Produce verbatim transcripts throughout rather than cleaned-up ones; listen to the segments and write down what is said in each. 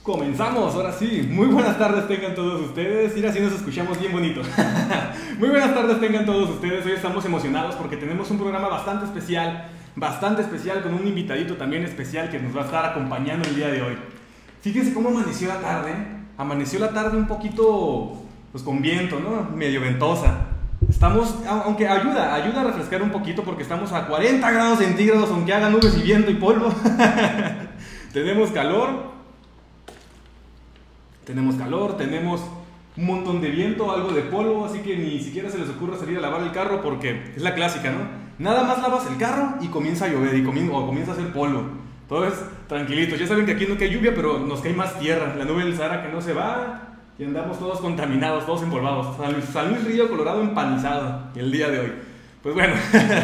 Comenzamos, ahora sí. Muy buenas tardes tengan todos ustedes. Mira, si nos escuchamos bien bonito. Muy buenas tardes tengan todos ustedes. Hoy estamos emocionados porque tenemos un programa bastante especial, bastante especial, con un invitadito también especial que nos va a estar acompañando el día de hoy. Fíjense cómo amaneció la tarde. Amaneció la tarde un poquito, pues con viento, ¿no? Medio ventosa. Estamos, aunque ayuda, ayuda a refrescar un poquito porque estamos a cuarenta grados centígrados, aunque haga nubes y viento y polvo. Tenemos calor. Tenemos calor, tenemos un montón de viento, algo de polvo, así que ni siquiera se les ocurra salir a lavar el carro porque es la clásica, ¿no? Nada más lavas el carro y comienza a llover y comienza, o comienza a hacer polvo. Entonces, tranquilitos. Ya saben que aquí no cae lluvia, pero nos cae más tierra. La nube del Sahara que no se va y andamos todos contaminados, todos empolvados. San Luis, San Luis Río Colorado empanizado el día de hoy. Pues bueno,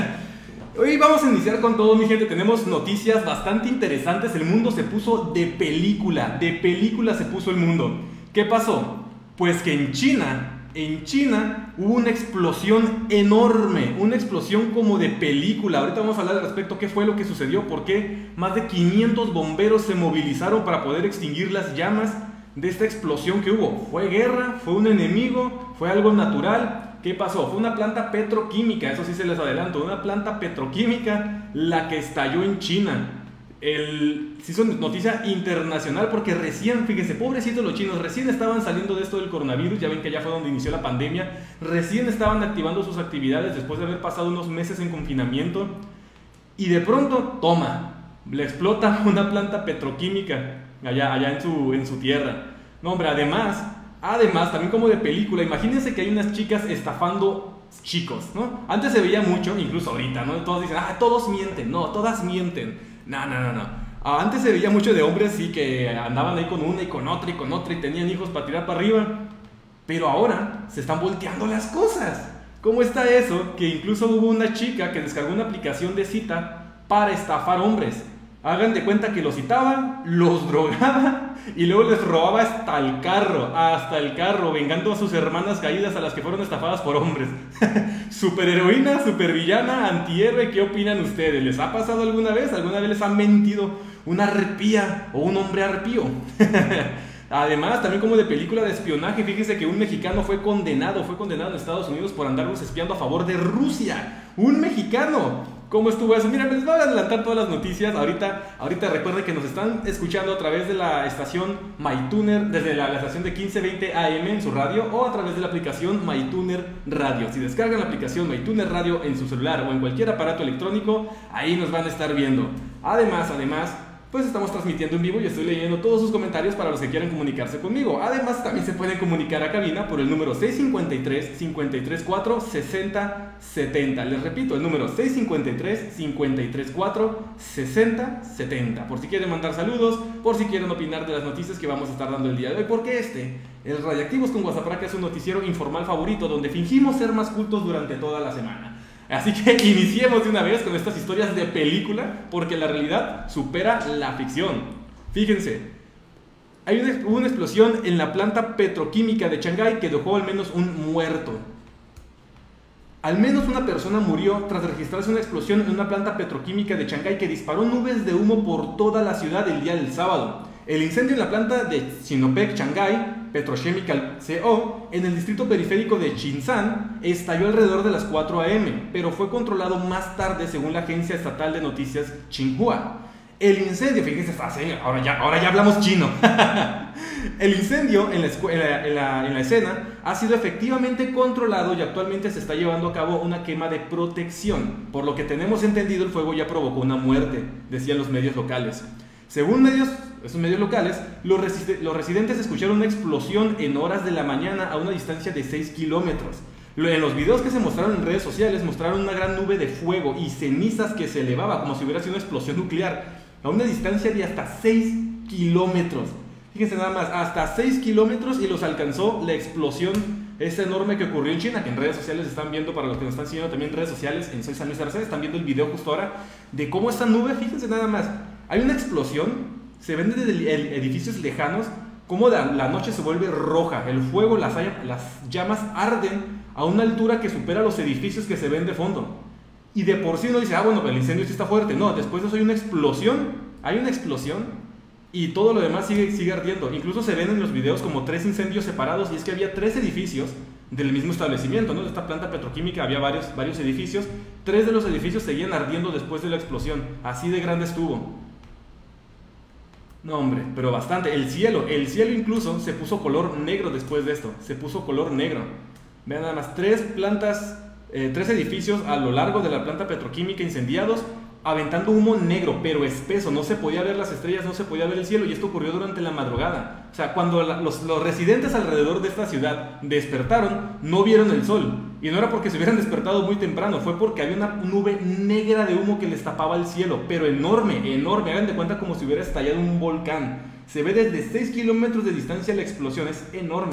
hoy vamos a iniciar con todo, mi gente. Tenemos noticias bastante interesantes. El mundo se puso de película, de película se puso el mundo. ¿Qué pasó? Pues que en China, en China hubo una explosión enorme, una explosión como de película. Ahorita vamos a hablar al respecto, qué fue lo que sucedió, por qué más de quinientos bomberos se movilizaron para poder extinguir las llamas de esta explosión que hubo. ¿Fue guerra? ¿Fue un enemigo? ¿Fue algo natural? ¿Qué pasó? Fue una planta petroquímica, eso sí se les adelanto, una planta petroquímica la que estalló en China. El, se hizo noticia internacional porque recién, fíjense, pobrecitos los chinos, recién estaban saliendo de esto del coronavirus, ya ven que ya fue donde inició la pandemia, recién estaban activando sus actividades después de haber pasado unos meses en confinamiento y de pronto, toma, le explota una planta petroquímica allá, allá en, su, en su tierra. No, hombre, además... Además, también como de película, imagínense que hay unas chicas estafando chicos, ¿no? Antes se veía mucho, incluso ahorita, ¿no? Todos dicen, ah, todos mienten, no, todas mienten. No, no, no, no. Antes se veía mucho de hombres, sí, que andaban ahí con una y con otra y con otra y tenían hijos para tirar para arriba. Pero ahora se están volteando las cosas. ¿Cómo está eso? Que incluso hubo una chica que descargó una aplicación de cita para estafar hombres. Hagan de cuenta que los citaba, los drogaba y luego les robaba hasta el carro, hasta el carro, vengando a sus hermanas caídas a las que fueron estafadas por hombres. Superheroína, supervillana, antihéroe, ¿qué opinan ustedes? ¿Les ha pasado alguna vez? ¿Alguna vez les han mentido una arpía o un hombre arpío? Además, también como de película de espionaje, fíjense que un mexicano fue condenado, fue condenado en Estados Unidos por andarlos espiando a favor de Rusia. ¡Un mexicano! ¿Cómo estuvo eso? Mira, les voy a adelantar todas las noticias. Ahorita, ahorita recuerden que nos están escuchando a través de la estación MyTuner, desde la, la estación de quince veinte A M en su radio o a través de la aplicación MyTuner Radio. Si descargan la aplicación MyTuner Radio en su celular o en cualquier aparato electrónico, ahí nos van a estar viendo. Además, además... pues estamos transmitiendo en vivo y estoy leyendo todos sus comentarios para los que quieran comunicarse conmigo. Además, también se pueden comunicar a cabina por el número seis cinco tres, cinco tres cuatro, seis cero siete cero. Les repito, el número seis cinco tres, cinco tres cuatro, seis cero siete cero. Por si quieren mandar saludos, por si quieren opinar de las noticias que vamos a estar dando el día de hoy. Porque este, el Radiactivos con Guasapraca, es un noticiero informal favorito donde fingimos ser más cultos durante toda la semana. Así que iniciemos de una vez con estas historias de película, porque la realidad supera la ficción. Fíjense, hay una, hubo una explosión en la planta petroquímica de Shanghái que dejó al menos un muerto. Al menos una persona murió tras registrarse una explosión en una planta petroquímica de Shanghái que disparó nubes de humo por toda la ciudad el día del sábado. El incendio en la planta de Sinopec Shanghái Petrochemical C O en el distrito periférico de Chinshan estalló alrededor de las cuatro A M, pero fue controlado más tarde según la agencia estatal de noticias Xinhua. El incendio, fíjense, ahora ya, ahora ya hablamos chino. El incendio en la, en, la, en, la, en la escena ha sido efectivamente controlado y actualmente se está llevando a cabo una quema de protección. Por lo que tenemos entendido, el fuego ya provocó una muerte, decían los medios locales. Según medios, esos medios locales, los, los residentes escucharon una explosión en horas de la mañana a una distancia de seis kilómetros. En los videos que se mostraron en redes sociales mostraron una gran nube de fuego y cenizas que se elevaba como si hubiera sido una explosión nuclear a una distancia de hasta seis kilómetros. Fíjense nada más, hasta seis kilómetros y los alcanzó la explosión esta enorme que ocurrió en China, que en redes sociales están viendo, para los que nos están siguiendo también en redes sociales, en Soy San Luis Arce, están viendo el video justo ahora de cómo esta nube, fíjense nada más, hay una explosión, se ven desde edificios lejanos, cómo la, la noche se vuelve roja, el fuego, las, las llamas arden a una altura que supera los edificios que se ven de fondo. Y de por sí uno dice, ah, bueno, el incendio sí está fuerte. No, después de eso hay una explosión, hay una explosión y todo lo demás sigue, sigue ardiendo. Incluso se ven en los videos como tres incendios separados, y es que había tres edificios del mismo establecimiento, ¿no? De esta planta petroquímica había varios, varios edificios. Tres de los edificios seguían ardiendo después de la explosión. Así de grande estuvo. No, hombre, pero bastante. El cielo, el cielo incluso se puso color negro después de esto. Se puso color negro. Vean nada más, tres plantas, eh, tres edificios a lo largo de la planta petroquímica incendiados, aventando humo negro, pero espeso. No se podía ver las estrellas, no se podía ver el cielo, y esto ocurrió durante la madrugada. O sea, cuando la, los, los residentes alrededor de esta ciudad despertaron, no vieron el sol. Y no era porque se hubieran despertado muy temprano, fue porque había una nube negra de humo que les tapaba el cielo, pero enorme, enorme. Hagan de cuenta como si hubiera estallado un volcán. Se ve desde seis kilómetros de distancia la explosión, es enorme.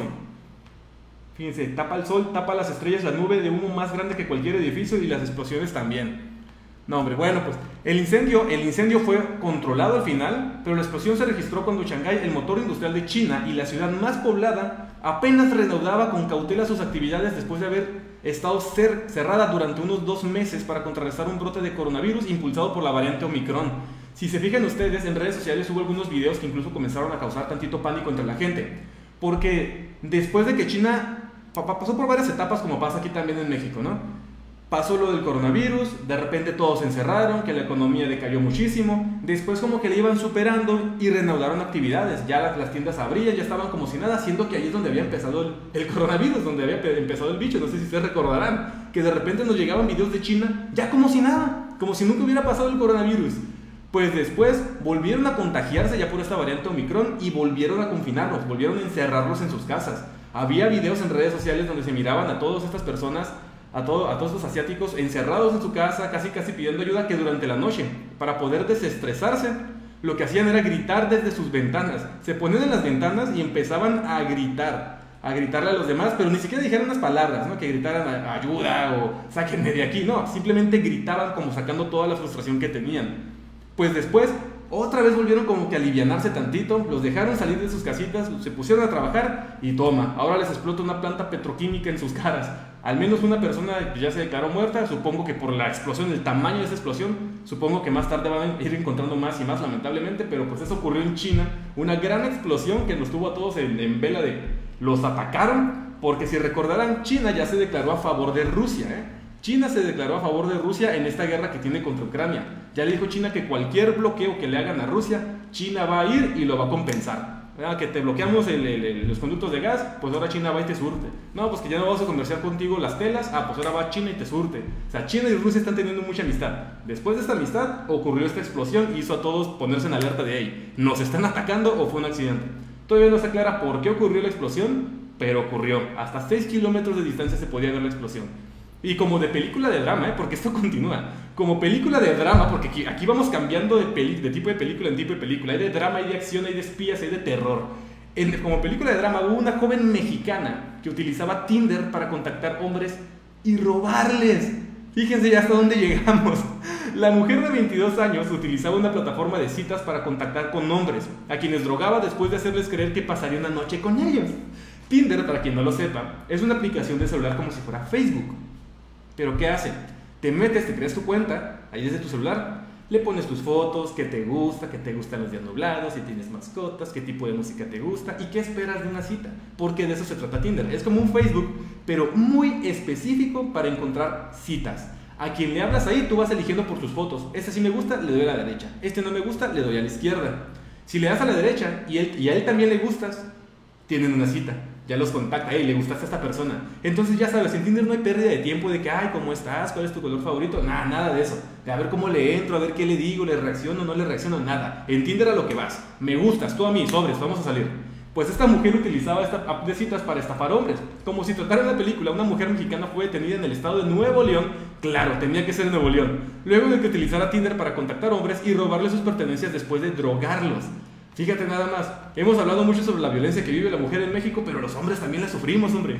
Fíjense, tapa el sol, tapa las estrellas, la nube de humo más grande que cualquier edificio, y las explosiones también. No, hombre, bueno, pues el incendio, el incendio fue controlado al final, pero la explosión se registró cuando Shanghái, el motor industrial de China y la ciudad más poblada, apenas reanudaba con cautela sus actividades después de haber estado cer cerrada durante unos dos meses para contrarrestar un brote de coronavirus impulsado por la variante Omicron. Si se fijan ustedes, en redes sociales hubo algunos videos que incluso comenzaron a causar tantito pánico entre la gente, porque después de que China pasó por varias etapas, como pasa aquí también en México, ¿no? Pasó lo del coronavirus, de repente todos se encerraron, que la economía decayó muchísimo, después como que le iban superando y reanudaron actividades, ya las, las tiendas abrían, ya estaban como si nada, siendo que ahí es donde había empezado el, el coronavirus, donde había empezado el bicho. No sé si ustedes recordarán, que de repente nos llegaban videos de China, ya como si nada, como si nunca hubiera pasado el coronavirus. Pues después volvieron a contagiarse ya por esta variante Omicron y volvieron a confinarlos, volvieron a encerrarlos en sus casas. Había videos en redes sociales donde se miraban a todas estas personas, A, todo, a todos los asiáticos encerrados en su casa, casi casi pidiendo ayuda, que durante la noche, para poder desestresarse, lo que hacían era gritar desde sus ventanas. Se ponían en las ventanas y empezaban a gritar, a gritarle a los demás, pero ni siquiera dijeron unas palabras, ¿no? Que gritaran ayuda o sáquenme de aquí, no, simplemente gritaban como sacando toda la frustración que tenían. Pues después, otra vez volvieron como que a alivianarse tantito, los dejaron salir de sus casitas, se pusieron a trabajar y toma, ahora les explota una planta petroquímica en sus caras. Al menos una persona ya se declaró muerta, supongo que por la explosión, el tamaño de esa explosión, supongo que más tarde van a ir encontrando más y más, lamentablemente, pero pues eso ocurrió en China, una gran explosión que nos tuvo a todos en, en vela de los atacaron, porque si recordarán, China ya se declaró a favor de Rusia, ¿eh? China se declaró a favor de Rusia en esta guerra que tiene contra Ucrania. Ya le dijo China que cualquier bloqueo que le hagan a Rusia, China va a ir y lo va a compensar. Ah, que te bloqueamos el, el, el, los conductos de gas, pues ahora China va y te surte. No, pues que ya no vamos a comerciar contigo las telas, ah, pues ahora va China y te surte. O sea, China y Rusia están teniendo mucha amistad. Después de esta amistad ocurrió esta explosión y hizo a todos ponerse en alerta de, hey, ¿nos están atacando o fue un accidente? Todavía no se aclara por qué ocurrió la explosión, pero ocurrió. Hasta seis kilómetros de distancia se podía ver la explosión. Y como de película de drama, ¿eh? Porque esto continúa. Como película de drama, porque aquí, aquí vamos cambiando de, peli, de tipo de película en tipo de película. Hay de drama, hay de acción, hay de espías, hay de terror. En, como película de drama hubo una joven mexicana que utilizaba Tinder para contactar hombres y robarles. Fíjense ya hasta dónde llegamos. La mujer de veintidós años utilizaba una plataforma de citas para contactar con hombres, a quienes drogaba después de hacerles creer que pasaría una noche con ellos. Tinder, para quien no lo sepa, es una aplicación de celular como si fuera Facebook. Pero ¿qué hace? Te metes, te creas tu cuenta, ahí desde tu celular, le pones tus fotos, qué te gusta, qué te gustan los días nublados, si tienes mascotas, qué tipo de música te gusta y qué esperas de una cita. Porque de eso se trata Tinder. Es como un Facebook, pero muy específico para encontrar citas. A quien le hablas ahí, tú vas eligiendo por tus fotos. Este sí me gusta, le doy a la derecha. Este no me gusta, le doy a la izquierda. Si le das a la derecha y, él, y a él también le gustas, tienen una cita. Ya los contacta, hey, le gustaste a esta persona. Entonces ya sabes, en Tinder no hay pérdida de tiempo de que, ay, ¿cómo estás? ¿Cuál es tu color favorito? Nada, nada de eso. De a ver cómo le entro, a ver qué le digo, le reacciono, no le reacciono, nada. En Tinder a lo que vas. Me gustas, tú a mí, sobres, vamos a salir. Pues esta mujer utilizaba esta app de citas para estafar hombres. Como si tratara una película, una mujer mexicana fue detenida en el estado de Nuevo León. Claro, tenía que ser en Nuevo León. Luego de que utilizara Tinder para contactar hombres y robarles sus pertenencias después de drogarlos. Fíjate nada más, hemos hablado mucho sobre la violencia que vive la mujer en México, pero los hombres también la sufrimos, hombre.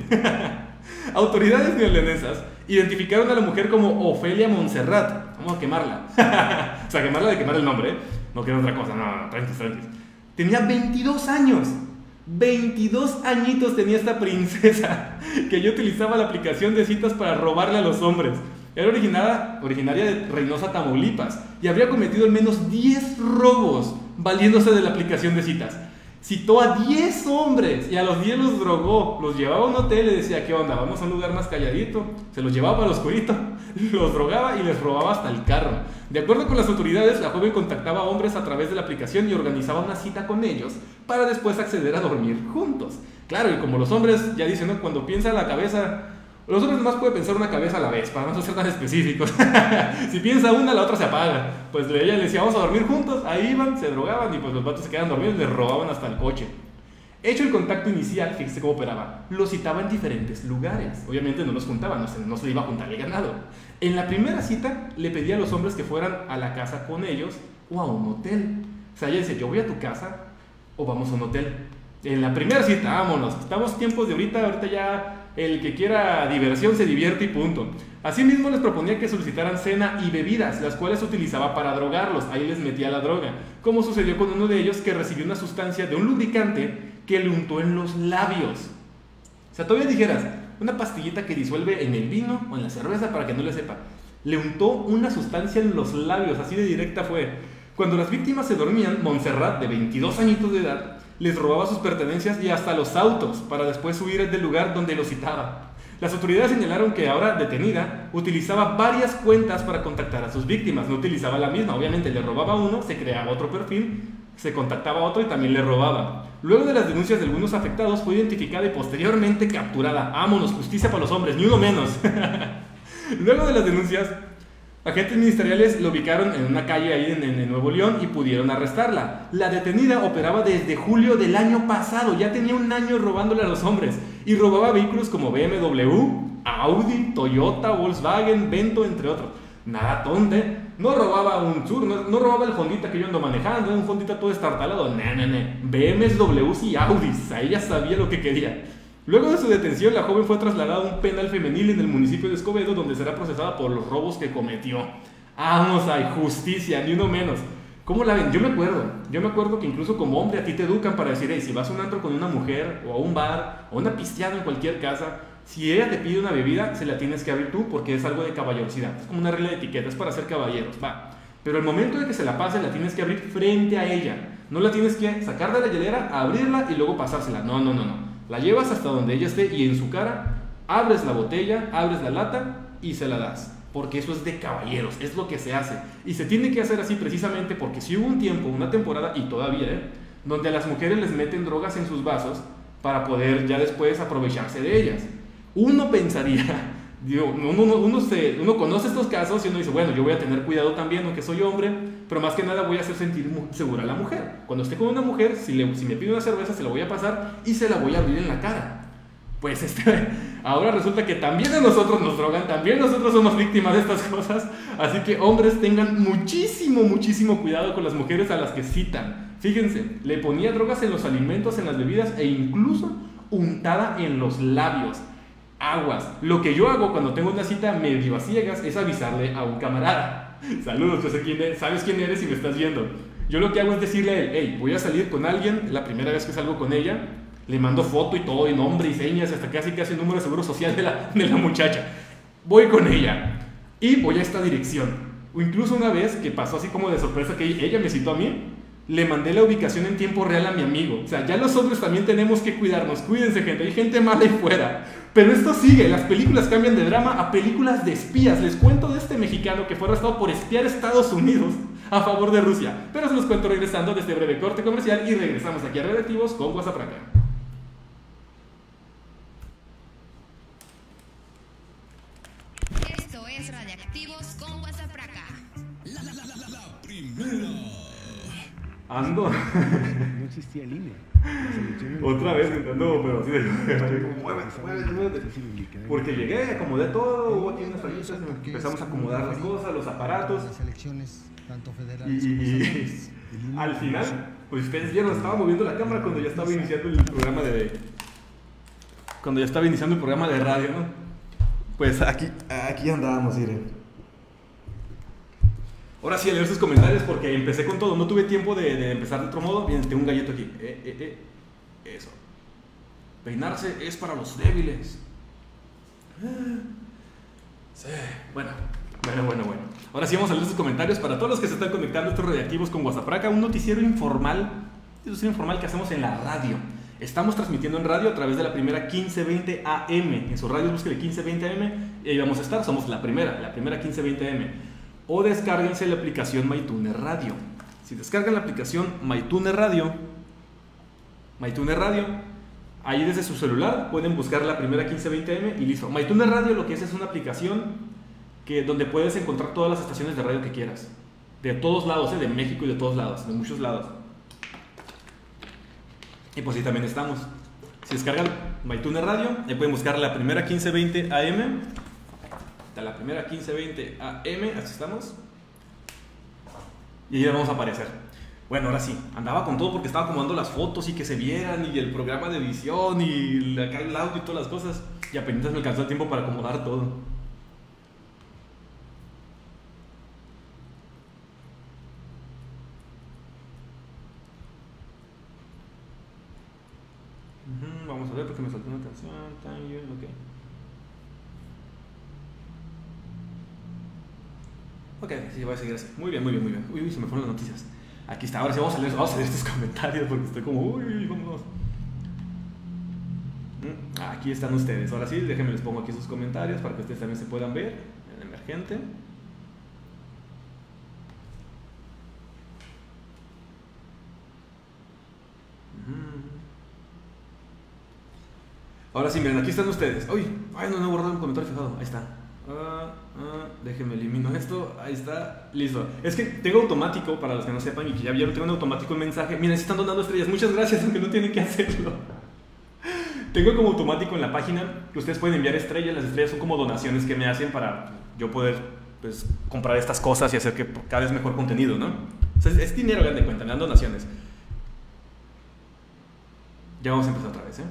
Autoridades neerlandesas identificaron a la mujer como Ofelia Montserrat. Vamos a quemarla. O sea, quemarla de quemar el nombre, ¿eh? No quiero otra cosa, no, no, tranquis, tranquis. Tenía veintidós años. veintidós añitos tenía esta princesa que yo utilizaba la aplicación de citas para robarle a los hombres. Era originaria, originaria de Reynosa, Tamaulipas, y habría cometido al menos diez robos valiéndose de la aplicación de citas. Citó a diez hombres y a los diez los drogó, los llevaba a un hotel y le decía, ¿qué onda? Vamos a un lugar más calladito. Se los llevaba al oscurito, los drogaba y les robaba hasta el carro. De acuerdo con las autoridades, la joven contactaba a hombres a través de la aplicación y organizaba una cita con ellos para después acceder a dormir juntos. Claro, y como los hombres ya dicen, ¿no? Cuando piensa la cabeza, los hombres más pueden pensar una cabeza a la vez, para no ser tan específicos. Si piensa una, la otra se apaga. Pues ella le decía, vamos a dormir juntos. Ahí iban, se drogaban y pues los vatos se quedaban dormidos y les robaban hasta el coche. Hecho el contacto inicial, fíjese cómo operaba. Los citaba en diferentes lugares. Obviamente no los juntaba, no se, no se iba a juntar el ganado. En la primera cita le pedía a los hombres que fueran a la casa con ellos o a un hotel. O sea, ella dice, yo voy a tu casa o vamos a un hotel. En la primera cita, vámonos. Estamos tiempos de ahorita, ahorita ya el que quiera diversión se divierte y punto. Asimismo les proponía que solicitaran cena y bebidas, las cuales utilizaba para drogarlos. Ahí les metía la droga, como sucedió con uno de ellos que recibió una sustancia de un lubricante que le untó en los labios. O sea, todavía dijeras, una pastillita que disuelve en el vino o en la cerveza para que no le sepa. Le untó una sustancia en los labios, así de directa fue. Cuando las víctimas se dormían, Montserrat, de veintidós añitos de edad, les robaba sus pertenencias y hasta los autos para después huir del lugar donde los citaba. Las autoridades señalaron que ahora detenida utilizaba varias cuentas para contactar a sus víctimas, no utilizaba la misma, obviamente le robaba uno, se creaba otro perfil, se contactaba a otro y también le robaba. Luego de las denuncias de algunos afectados fue identificada y posteriormente capturada. Vámonos, justicia para los hombres, ni uno menos. Luego de las denuncias, agentes ministeriales lo ubicaron en una calle ahí en, en Nuevo León y pudieron arrestarla. La detenida operaba desde julio del año pasado, ya tenía un año robándole a los hombres y robaba vehículos como B M W, Audi, Toyota, Volkswagen, Vento, entre otros. Nada tonte, no robaba un Sur, no, no robaba el Hondita que yo ando manejando, un Hondita todo estartalado, no, no, no, B M Ws y Audis, ahí ya sabía lo que quería. Luego de su detención, la joven fue trasladada a un penal femenil en el municipio de Escobedo, donde será procesada por los robos que cometió. Vamos, hay justicia, ni uno menos. ¿Cómo la ven? Yo me acuerdo, yo me acuerdo que incluso como hombre a ti te educan para decir, hey, si vas a un antro con una mujer, o a un bar, o una pisteada en cualquier casa, si ella te pide una bebida, se la tienes que abrir tú porque es algo de caballerosidad. Es como una regla de etiqueta, es para ser caballeros, va. Pero el momento de que se la pase, la tienes que abrir frente a ella. No la tienes que sacar de la hielera, abrirla y luego pasársela. No, no, no, no. La llevas hasta donde ella esté y en su cara abres la botella, abres la lata y se la das. Porque eso es de caballeros, es lo que se hace. Y se tiene que hacer así precisamente porque si hubo un tiempo, una temporada, y todavía, ¿eh? donde a las mujeres les meten drogas en sus vasos para poder ya después aprovecharse de ellas. Uno pensaría, digo, uno, uno, uno, se, uno conoce estos casos y uno dice, bueno, yo voy a tener cuidado también, aunque soy hombre, pero más que nada voy a hacer sentir segura a la mujer. Cuando esté con una mujer, si, le, si me pide una cerveza, se la voy a pasar y se la voy a abrir en la cara. Pues este, ahora resulta que también a nosotros nos drogan, también nosotros somos víctimas de estas cosas. Así que hombres, tengan muchísimo, muchísimo cuidado con las mujeres a las que citan. Fíjense, le ponía drogas en los alimentos, en las bebidas e incluso untada en los labios. Aguas. Lo que yo hago cuando tengo una cita medio a ciegas es avisarle a un camarada. Saludos, yo sé quién eres, sabes quién eres y me estás viendo. Yo lo que hago es decirle a él, hey, voy a salir con alguien, la primera vez que salgo con ella, le mando foto y todo, y nombre y señas, hasta casi casi el número de seguro social de la, de la muchacha. Voy con ella y voy a esta dirección. O incluso una vez que pasó así como de sorpresa que ella me citó a mí, le mandé la ubicación en tiempo real a mi amigo. O sea, ya los hombres también tenemos que cuidarnos. Cuídense, gente, hay gente mala ahí fuera. Pero esto sigue, las películas cambian de drama a películas de espías. Les cuento de este mexicano que fue arrestado por espiar a Estados Unidos a favor de Rusia. Pero se los cuento regresando de este breve corte comercial y regresamos aquí a Radioactivos con Guasapraca. Esto es Radioactivos con Guasapraca. La, la, la, la, la, la primera. Ando. No existía el I N E. Otra vez intentando, pero así de. Muévete, muévete, muévete. Porque llegué, acomodé todo, hubo aquí unas fallitas, empezamos a acomodar las cosas, los aparatos. Las elecciones, tanto Y, federales y- como y estatales. al final, pues ustedes vieron, estaba moviendo la cámara cuando ya estaba iniciando el programa de. Cuando ya estaba iniciando el programa de radio, ¿no? Pues aquí, aquí andábamos, miren. Ahora sí, a leer sus comentarios porque empecé con todo. No tuve tiempo de, de empezar de otro modo. Bien, tengo un gallito aquí. Eh, eh, eh. Eso. Peinarse es para los débiles. Sí. Bueno, Bueno, bueno, bueno. Ahora sí vamos a leer sus comentarios. Para todos los que se están conectando estos radioactivos con WhatsAppraca, un noticiero informal, un noticiero informal que hacemos en la radio. Estamos transmitiendo en radio a través de la primera quince veinte A M. En su radio búsquele quince veinte A M y ahí vamos a estar. Somos la primera, la primera quince veinte A M. O descárguense la aplicación MyTuner Radio. Si descargan la aplicación MyTuner Radio, MyTuner Radio, ahí desde su celular pueden buscar la primera quince veinte A M y listo. MyTuner Radio lo que es es una aplicación que, donde puedes encontrar todas las estaciones de radio que quieras. De todos lados, ¿eh? De México y de todos lados, de muchos lados. Y pues ahí también estamos. Si descargan MyTuner Radio, ahí pueden buscar la primera quince veinte A M. La primera quince veinte A M, así estamos. Y ahí vamos a aparecer. Bueno, ahora sí, andaba con todo porque estaba acomodando las fotos y que se vieran, y el programa de edición, y acá el audio y todas las cosas. Y apenas me alcanzó el tiempo para acomodar todo. Uh-huh, vamos a ver porque me saltó una canción. Ok. Ok, sí, voy a seguir así. Muy bien, muy bien, muy bien. Uy, uy, se me fueron las noticias. Aquí está, ahora sí vamos a leer, vamos a leer estos comentarios porque estoy como, uy, vámonos. Aquí están ustedes. Ahora sí, déjenme les pongo aquí sus comentarios para que ustedes también se puedan ver en emergente. Ahora sí, miren, aquí están ustedes. Uy, ay, no, no he borrado un comentario fijado. Ahí está. Uh, uh, déjenme elimino esto. Ahí está, listo. Es que tengo automático, para los que no sepan y que ya vieron, tengo en automático el mensaje. Miren, si están donando estrellas, muchas gracias, aunque no tienen que hacerlo. Tengo como automático en la página que ustedes pueden enviar estrellas. Las estrellas son como donaciones que me hacen para yo poder, pues, comprar estas cosas y hacer que cada vez mejor contenido, ¿no? O sea, es, es dinero, hagan de cuenta, me dan donaciones. Ya vamos a empezar otra vez, ¿eh?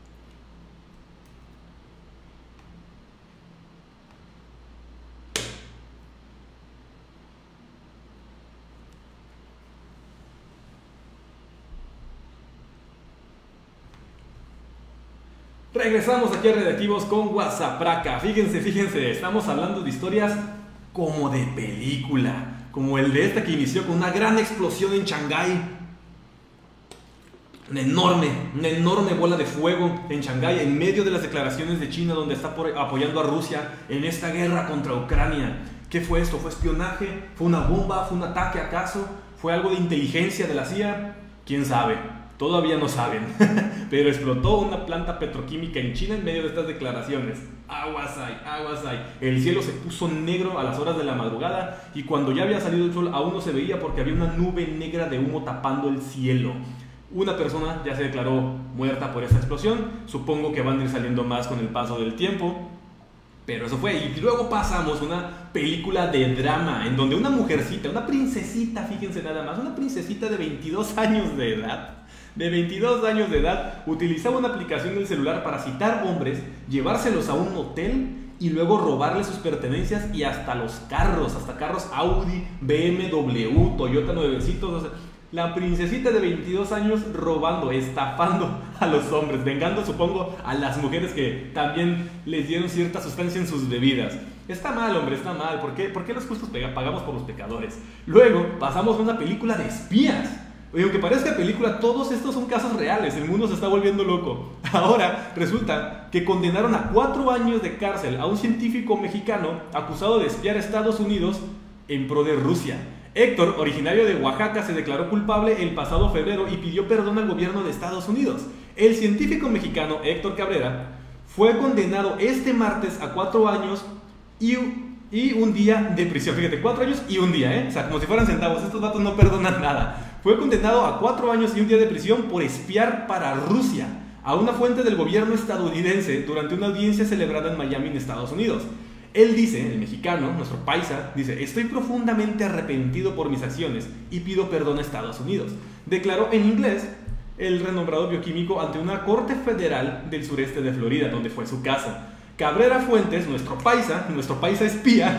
Regresamos aquí a Radioactivos con WhatsAppraca. Fíjense, fíjense, estamos hablando de historias como de película, como el de esta que inició con una gran explosión en Shanghái. Una enorme, una enorme bola de fuego en Shanghái, en medio de las declaraciones de China, donde está por, apoyando a Rusia en esta guerra contra Ucrania. ¿Qué fue esto? ¿Fue espionaje? ¿Fue una bomba? ¿Fue un ataque acaso? ¿Fue algo de inteligencia de la C I A? ¿Quién sabe? Todavía no saben, pero explotó una planta petroquímica en China en medio de estas declaraciones. Aguas hay, aguas hay. El cielo se puso negro a las horas de la madrugada y cuando ya había salido el sol aún no se veía porque había una nube negra de humo tapando el cielo. Una persona ya se declaró muerta por esa explosión. Supongo que van a ir saliendo más con el paso del tiempo. Pero eso fue. Y luego pasamos una película de drama en donde una mujercita, una princesita, fíjense nada más, una princesita de veintidós años de edad, de veintidós años de edad, utilizaba una aplicación del celular para citar hombres, llevárselos a un hotel y luego robarles sus pertenencias y hasta los carros, hasta carros Audi, B M W, Toyota nuevecitos. O sea, la princesita de veintidós años robando, estafando a los hombres, vengando, supongo, a las mujeres que también les dieron cierta sustancia en sus bebidas. Está mal, hombre, está mal. ¿Por qué, ¿Por qué los justos pagamos por los pecadores? Luego pasamos a una película de espías. Oye, aunque parezca película, todos estos son casos reales. El mundo se está volviendo loco. Ahora resulta que condenaron a cuatro años de cárcel a un científico mexicano acusado de espiar a Estados Unidos en pro de Rusia. Héctor, originario de Oaxaca, se declaró culpable el pasado febrero y pidió perdón al gobierno de Estados Unidos. El científico mexicano Héctor Cabrera fue condenado este martes a cuatro años y, y un día de prisión. Fíjate, cuatro años y un día, ¿eh? O sea, como si fueran centavos. Estos datos no perdonan nada. Fue condenado a cuatro años y un día de prisión por espiar para Rusia a una fuente del gobierno estadounidense durante una audiencia celebrada en Miami, en Estados Unidos. Él dice, el mexicano, nuestro paisa, dice: estoy profundamente arrepentido por mis acciones y pido perdón a Estados Unidos. Declaró en inglés el renombrado bioquímico ante una corte federal del sureste de Florida, donde fue su casa. Cabrera Fuentes, nuestro paisa, nuestro paisa espía,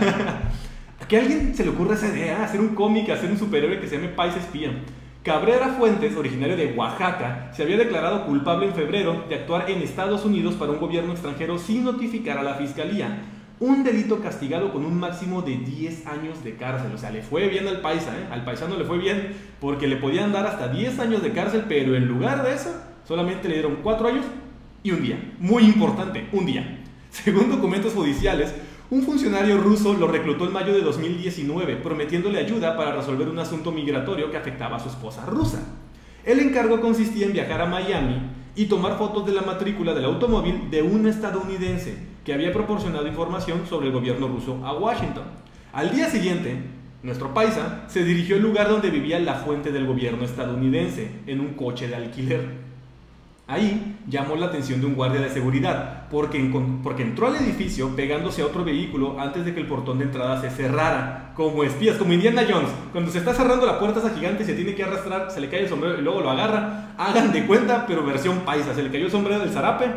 ¿a qué a alguien se le ocurre esa idea? Hacer un cómic, hacer un superhéroe que se llame paisa espía. Cabrera Fuentes, originario de Oaxaca, se había declarado culpable en febrero de actuar en Estados Unidos para un gobierno extranjero sin notificar a la fiscalía. un delito castigado con un máximo de diez años de cárcel. O sea, le fue bien al paisa, ¿eh? Al paisano le fue bien porque le podían dar hasta diez años de cárcel, pero en lugar de eso, solamente le dieron cuatro años y un día. Muy importante, un día. Según documentos judiciales, un funcionario ruso lo reclutó en mayo de dos mil diecinueve, prometiéndole ayuda para resolver un asunto migratorio que afectaba a su esposa rusa. El encargo consistía en viajar a Miami y tomar fotos de la matrícula del automóvil de un estadounidense que había proporcionado información sobre el gobierno ruso a Washington. Al día siguiente, nuestro paisa se dirigió al lugar donde vivía la fuente del gobierno estadounidense, en un coche de alquiler. Ahí llamó la atención de un guardia de seguridad, porque, porque entró al edificio pegándose a otro vehículo antes de que el portón de entrada se cerrara, como espías, como Indiana Jones. Cuando se está cerrando la puerta esa gigante y se tiene que arrastrar, se le cae el sombrero y luego lo agarra. Hagan de cuenta, pero versión paisa. Se le cayó el sombrero del zarape,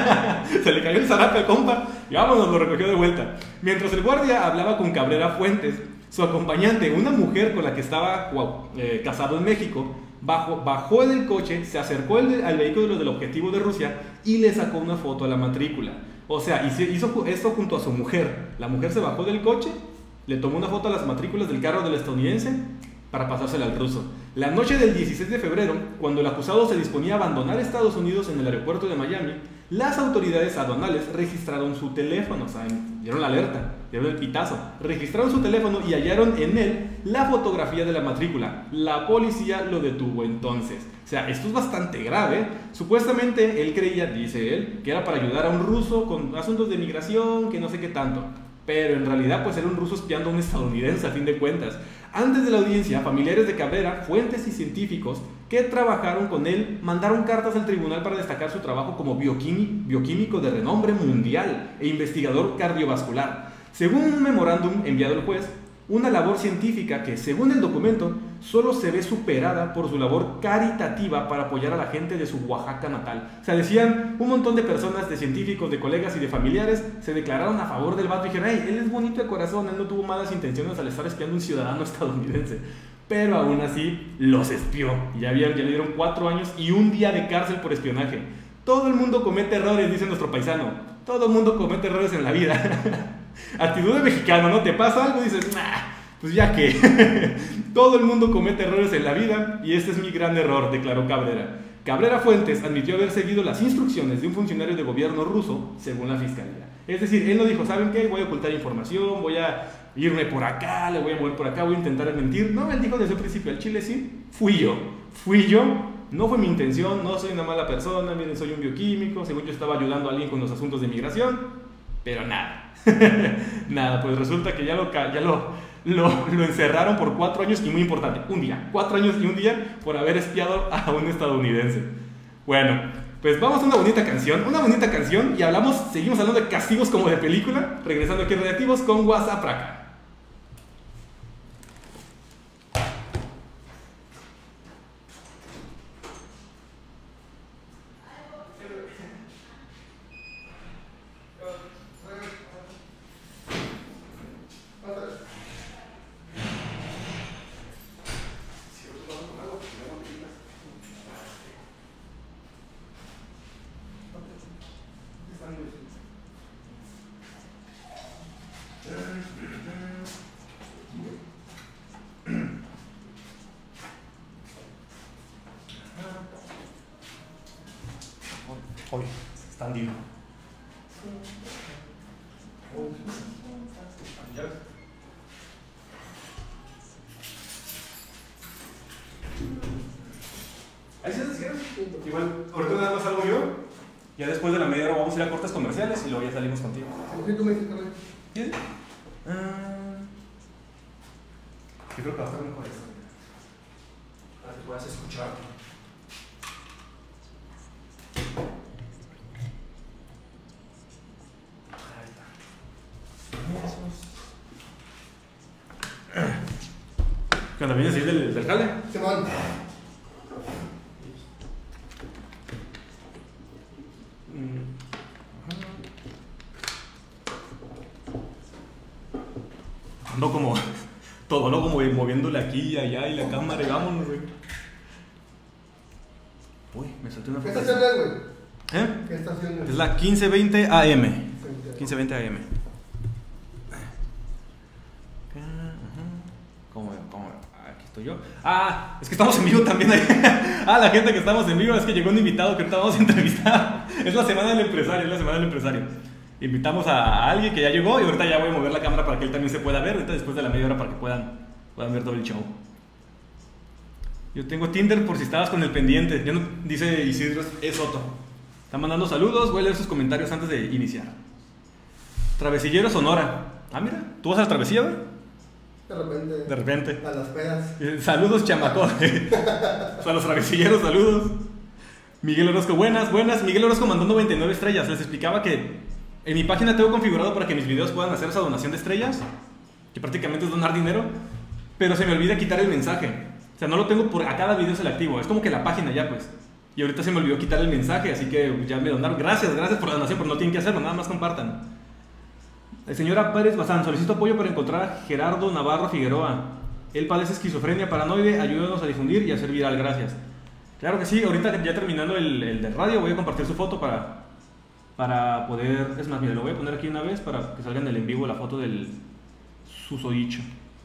se le cayó el zarape al compa y vámonos, lo recogió de vuelta. Mientras el guardia hablaba con Cabrera Fuentes, su acompañante, una mujer con la que estaba wow, eh, casado en México, Bajó, bajó del coche, se acercó al, al vehículo del objetivo de Rusia y le sacó una foto a la matrícula. O sea, hizo, hizo esto junto a su mujer. La mujer se bajó del coche, le tomó una foto a las matrículas del carro del estadounidense para pasársela al ruso. La noche del dieciséis de febrero, cuando el acusado se disponía a abandonar Estados Unidos en el aeropuerto de Miami, las autoridades aduanales registraron su teléfono, o sea, dieron la alerta, dieron el pitazo, registraron su teléfono y hallaron en él la fotografía de la matrícula. La policía lo detuvo entonces. O sea, esto es bastante grave. Supuestamente él creía, dice él, que era para ayudar a un ruso con asuntos de migración, que no sé qué tanto. Pero en realidad pues era un ruso espiando a un estadounidense a fin de cuentas. Antes de la audiencia, familiares de Cabrera, fuentes y científicos que trabajaron con él mandaron cartas al tribunal para destacar su trabajo como bioquímico, bioquímico de renombre mundial e investigador cardiovascular. Según un memorándum enviado al juez, una labor científica que, según el documento, solo se ve superada por su labor caritativa para apoyar a la gente de su Oaxaca natal. O sea, decían un montón de personas, de científicos, de colegas y de familiares, se declararon a favor del vato y dijeron, hey, él es bonito de corazón, él no tuvo malas intenciones al estar espiando a un ciudadano estadounidense. Pero aún así, los espió. Ya, habían, ya le dieron cuatro años y un día de cárcel por espionaje. Todo el mundo comete errores, dice nuestro paisano. Todo el mundo comete errores en la vida. Actitud de mexicano, ¿no? Te pasa algo y dices, nah, pues ya que. Todo el mundo comete errores en la vida y este es mi gran error, declaró Cabrera. Cabrera Fuentes admitió haber seguido las instrucciones de un funcionario de gobierno ruso, según la fiscalía. Es decir, él no dijo, ¿saben qué? Voy a ocultar información, voy a irme por acá, le voy a mover por acá, voy a intentar mentir. No, él dijo desde el principio, al chile sí, fui yo. Fui yo, no fue mi intención, no soy una mala persona, miren, soy un bioquímico, según yo estaba ayudando a alguien con los asuntos de migración, pero nada. Nada, pues resulta que ya lo, ya lo, lo, lo encerraron por cuatro años y muy importante, un día, cuatro años y un día por haber espiado a un estadounidense. Bueno, pues vamos a una bonita canción, una bonita canción y hablamos, seguimos hablando de castigos como de película, regresando aquí a Radiactivos con WhatsApp Praca. Oye, está andino. Ahí se descierra. Igual, ahorita nada más salgo yo. Ya después de la media hora vamos a ir a cortes comerciales y luego ya salimos contigo. ¿Por qué tú me dices, carnal? ¿Quieres? Uh, yo creo que va a estar mejor esto. Para que puedas escuchar. Cuando vienes así del, del jale. Se van. Ando como todo, ¿no? Como moviéndole aquí y allá y la cámara y vámonos, güey. Uy, me salté una ¿Qué foto. estación es, güey? ¿Eh? ¿Qué estación es? Es la quince veinte A M. quince veinte A M. ¿Estoy yo? Ah, es que estamos en vivo también ahí. Ah, la gente que estamos en vivo, es que llegó un invitado que ahorita vamos a entrevistar. Es la semana del empresario, es la semana del empresario. Invitamos a, a alguien que ya llegó y ahorita ya voy a mover la cámara para que él también se pueda ver. Ahorita después de la media hora para que puedan, puedan ver todo el show. Yo tengo Tinder por si estabas con el pendiente. Yo no, dice Isidro es Soto. Está mandando saludos, voy a leer sus comentarios antes de iniciar. Travesillero Sonora. Ah, mira, ¿tú vas a la travesía, güey? De repente. De repente. A las pedas. Eh, Saludos, chamacón. O sea, los travesilleros, saludos. Miguel Orozco, buenas, buenas. Miguel Orozco mandó noventa y nueve estrellas. Les explicaba que en mi página tengo configurado para que mis videos puedan hacer esa donación de estrellas, que prácticamente es donar dinero, pero se me olvida quitar el mensaje. O sea, no lo tengo por a cada video se le activo. Es como que la página ya, pues. Y ahorita se me olvidó quitar el mensaje, así que ya me donaron. Gracias, gracias por la donación, pero no tienen que hacerlo, nada más compartan. El señor Pérez Bazán, solicito apoyo para encontrar a Gerardo Navarro Figueroa. Él padece esquizofrenia paranoide, ayúdanos a difundir y a hacer viral, gracias. Claro que sí, ahorita ya terminando el, el de radio voy a compartir su foto para, para poder... Es más, mira, lo voy a poner aquí una vez para que salga en el en vivo la foto del susodicho.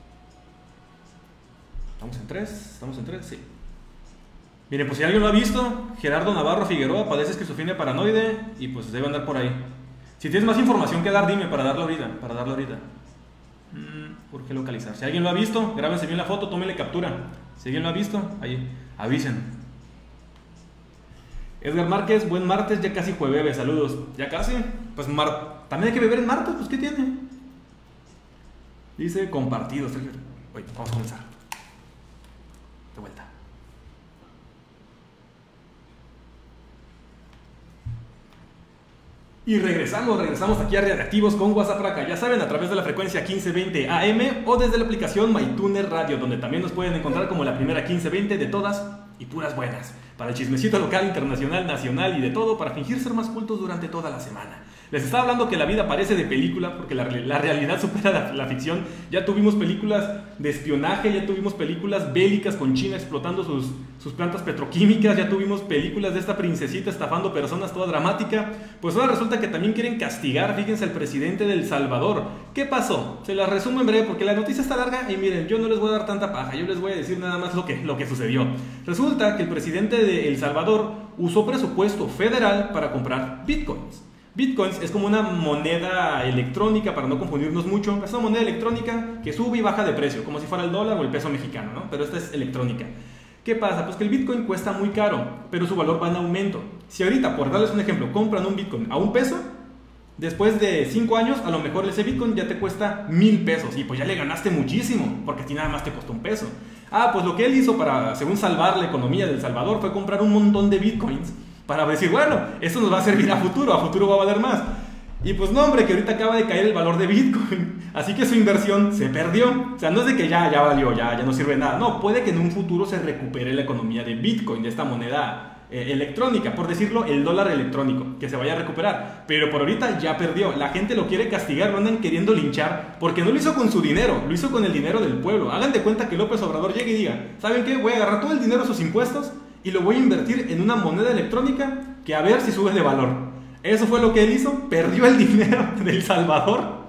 ¿Estamos en tres? ¿Estamos en tres? Sí. Miren, pues si alguien lo ha visto, Gerardo Navarro Figueroa padece esquizofrenia paranoide y pues debe andar por ahí. Si tienes más información que dar, dime para darlo ahorita. Para darlo ahorita. Mm, urge localizar. Si alguien lo ha visto, grábense bien la foto, tómenle captura. Si alguien lo ha visto, ahí, avisen. Edgar Márquez, buen martes, ya casi jueves, saludos. ¿Ya casi? Pues mar... también hay que beber en martes, pues ¿qué tiene? Dice compartido. Oye, vamos a comenzar. De vuelta. Y regresamos, regresamos aquí a Radioactivos con WhatsApp para acá. Ya saben, a través de la frecuencia quince veinte A M o desde la aplicación MyTuner Radio, donde también nos pueden encontrar como la primera quince veinte de todas y puras buenas. Para el chismecito local, internacional, nacional y de todo, para fingir ser más cultos durante toda la semana. Les estaba hablando que la vida parece de película, porque la, la realidad supera la, la ficción. Ya tuvimos películas de espionaje, ya tuvimos películas bélicas con China explotando sus, sus plantas petroquímicas, ya tuvimos películas de esta princesita estafando personas, toda dramática. Pues ahora resulta que también quieren castigar, fíjense, al presidente de El Salvador. ¿Qué pasó? Se las resumo en breve porque la noticia está larga y miren, yo no les voy a dar tanta paja, yo les voy a decir nada más lo que, lo que sucedió. Resulta que el presidente de El Salvador usó presupuesto federal para comprar bitcoins. Bitcoins es como una moneda electrónica, para no confundirnos mucho. Es una moneda electrónica que sube y baja de precio, como si fuera el dólar o el peso mexicano, ¿no? Pero esta es electrónica. ¿Qué pasa? Pues que el Bitcoin cuesta muy caro, pero su valor va en aumento. Si ahorita, por darles un ejemplo, compran un Bitcoin a un peso, después de cinco años, a lo mejor ese Bitcoin ya te cuesta mil pesos. Y pues ya le ganaste muchísimo, porque a ti nada más te costó un peso. Ah, pues lo que él hizo para, según salvar la economía de El Salvador, fue comprar un montón de Bitcoins para decir, bueno, esto nos va a servir a futuro, a futuro va a valer más. Y pues no, hombre, que ahorita acaba de caer el valor de Bitcoin, así que su inversión se perdió. O sea, no es de que ya, ya valió, ya, ya no sirve de nada. No, puede que en un futuro se recupere la economía de Bitcoin, de esta moneda eh, electrónica, por decirlo, el dólar electrónico, que se vaya a recuperar. Pero por ahorita ya perdió, la gente lo quiere castigar, lo andan queriendo linchar, porque no lo hizo con su dinero, lo hizo con el dinero del pueblo. Hagan de cuenta que López Obrador llegue y diga, ¿saben qué? Voy a agarrar todo el dinero de sus impuestos y lo voy a invertir en una moneda electrónica que a ver si sube de valor. Eso fue lo que él hizo, perdió el dinero de El Salvador.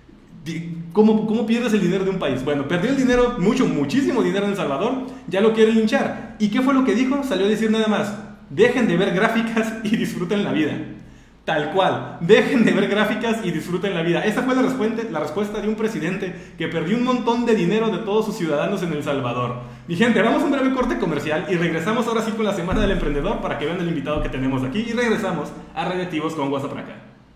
¿Cómo, ¿Cómo pierdes el dinero de un país? Bueno, perdió el dinero, mucho, muchísimo dinero en El Salvador, ya lo quiere linchar. ¿Y qué fue lo que dijo? Salió a decir nada más, dejen de ver gráficas y disfruten la vida. Tal cual, dejen de ver gráficas y disfruten la vida. Esa fue la respuesta, la respuesta de un presidente que perdió un montón de dinero de todos sus ciudadanos en El Salvador. Mi gente, vamos a un breve corte comercial y regresamos ahora sí con la Semana del Emprendedor para que vean el invitado que tenemos aquí. Y regresamos a Radioactivos con WhatsApp para acá.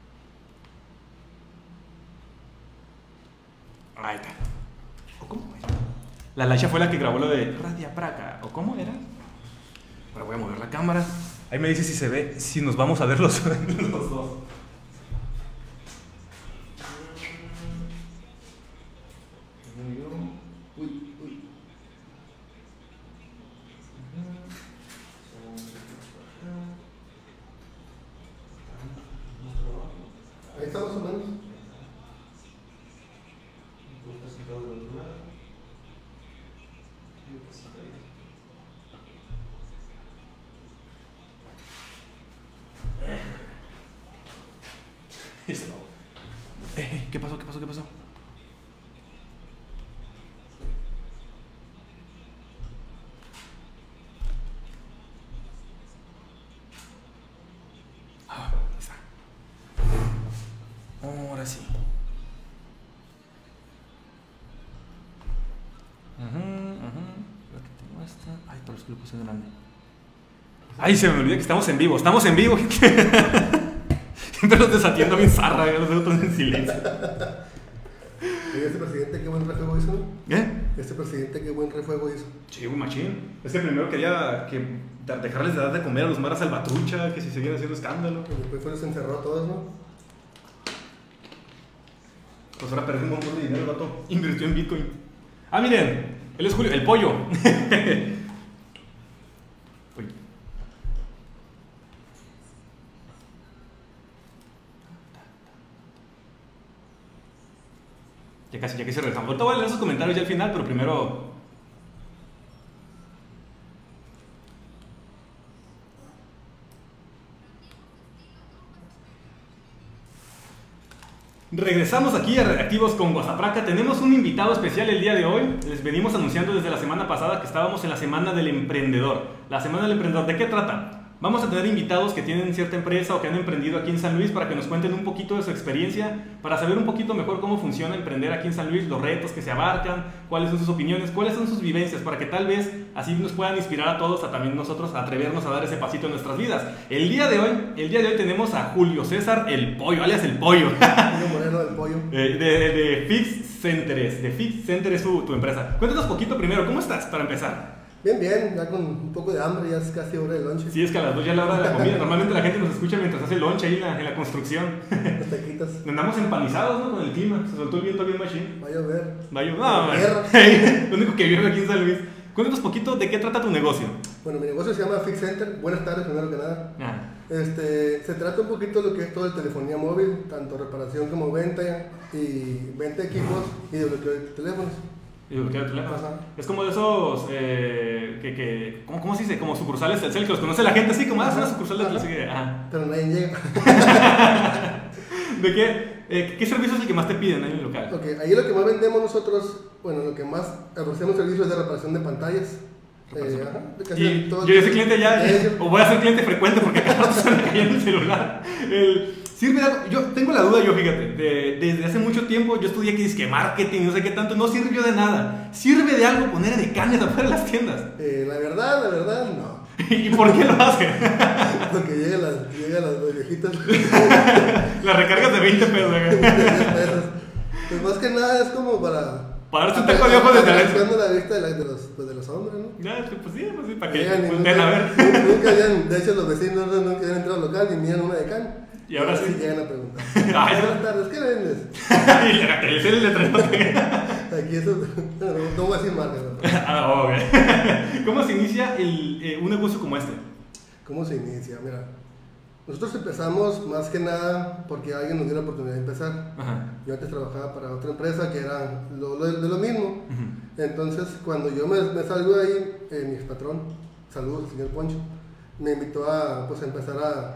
Ahí está. ¿O cómo era? La Laisha fue la que grabó lo de Radia Praca. ¿O cómo era? Ahora voy a mover la cámara. Ahí me dice si se ve, si nos vamos a ver los, los dos. Uy, uy. Ahí está más o menos. Eh, ¿Qué pasó? ¿Qué pasó? ¿Qué pasó? ahora sí. Ajá, ajá. Aquí tengo esta. Ay, pero es que lo puse en grande. Ay, se me olvidó que estamos en vivo. Estamos en vivo. Siempre los desatiendo bien zarra, los dejo todos en silencio. Oye, este presidente qué buen refuego hizo, ¿no? ¿Eh? Este presidente qué buen refuego hizo. Sí, un machín. Es que primero quería que dejarles de dar de comer a los maras salvatrucha, que si seguían haciendo escándalo. Y después fue, se encerró a todos, ¿no? Pues ahora perdió un montón de dinero el vato. Invirtió en Bitcoin. Ah, miren, él es Julio, el pollo. Uy. Ya casi, ya casi regresamos. Ahorita voy a leer esos comentarios ya al final, pero primero. Regresamos aquí a Redactivos con Guasapraca. Tenemos un invitado especial el día de hoy. Les venimos anunciando desde la semana pasada que estábamos en la Semana del Emprendedor. La Semana del Emprendedor, ¿de qué trata? Vamos a tener invitados que tienen cierta empresa o que han emprendido aquí en San Luis para que nos cuenten un poquito de su experiencia, para saber un poquito mejor cómo funciona emprender aquí en San Luis, los retos que se abarcan, cuáles son sus opiniones, cuáles son sus vivencias, para que tal vez así nos puedan inspirar a todos, a también nosotros, a atrevernos a dar ese pasito en nuestras vidas. El día de hoy, el día de hoy tenemos a Julio César el Pollo, alias el Pollo. Julio Moreno del Pollo. de, de, de Fix Centers, de Fix Center es tu, tu empresa. Cuéntanos poquito primero, ¿cómo estás para empezar? Bien, bien, ya con un poco de hambre, ya es casi hora de lunch. Sí, es que a las dos ya es la hora de la comida. Normalmente la gente nos escucha mientras hace lunch ahí en la, en la construcción. Las taquitas. Andamos empanizados, ¿no? Con el clima. Se soltó el viento bien machín. Va a llover. Va a llover. No, man. Lo único que llueve aquí en San Luis. Cuéntanos poquito de qué trata tu negocio. Bueno, mi negocio se llama Fix Center. Buenas tardes, primero que nada. Ah. Este, se trata un poquito de lo que es todo de telefonía móvil, tanto reparación como venta, y venta de equipos y de bloqueo de teléfonos. Y bloqueo de teléfonos. Ajá. Es como de esos, eh, que, que ¿cómo, ¿cómo se dice? Como sucursales Telcel, que los conoce la gente así, como, ah, es una sucursal de Telcel. que- Ajá. Pero nadie llega. ¿De qué, eh, qué servicio es el que más te piden ahí en el local? Ok, ahí lo que más vendemos nosotros, bueno, lo que más ofrecemos servicios es de reparación de pantallas. Eh, ajá, de casi Y todo- yo ya soy cliente ya, Eh, o voy a ser cliente frecuente porque cada rato se me caía en el celular. El, sirve de algo, yo tengo la duda yo, fíjate, de- desde hace mucho tiempo yo estudié que dice que marketing, no sé qué tanto, no sirvió de nada. ¿Sirve de algo poner decanes afuera de las tiendas? eh, la verdad, la verdad, no. ¿Y por qué lo hacen? Porque llegan las, llegan las las viejitas. Las recargas de veinte pesos. de güey. diez pesos. Pues más que nada es como para. Para darse un taco de ojos desde Atracción adentro. de la vista de, la- de los, pues de los hombres, ¿no? Ya, pues sí, pues sí, para que Llegan y pues, nunca, ven a ver. nunca habían, de hecho los vecinos no- nunca habían entrado al local y miran una de can. Y ahora sí. llegan a preguntar. Ay, Buenas tardes, ¿qué vendes? Y la el cel le trae. Aquí eso, no, no voy a decir marcas, ¿no? Ah, ok. ¿Cómo se inicia el, eh, un negocio como este? ¿Cómo se inicia? Mira, nosotros empezamos más que nada porque alguien nos dio la oportunidad de empezar. Ajá. Yo antes trabajaba para otra empresa que era lo, lo- de lo mismo. Ujú. Entonces, cuando yo me, me salgo de ahí, eh, mi patrón, saludos, señor Poncho, me invitó a, pues, a empezar a,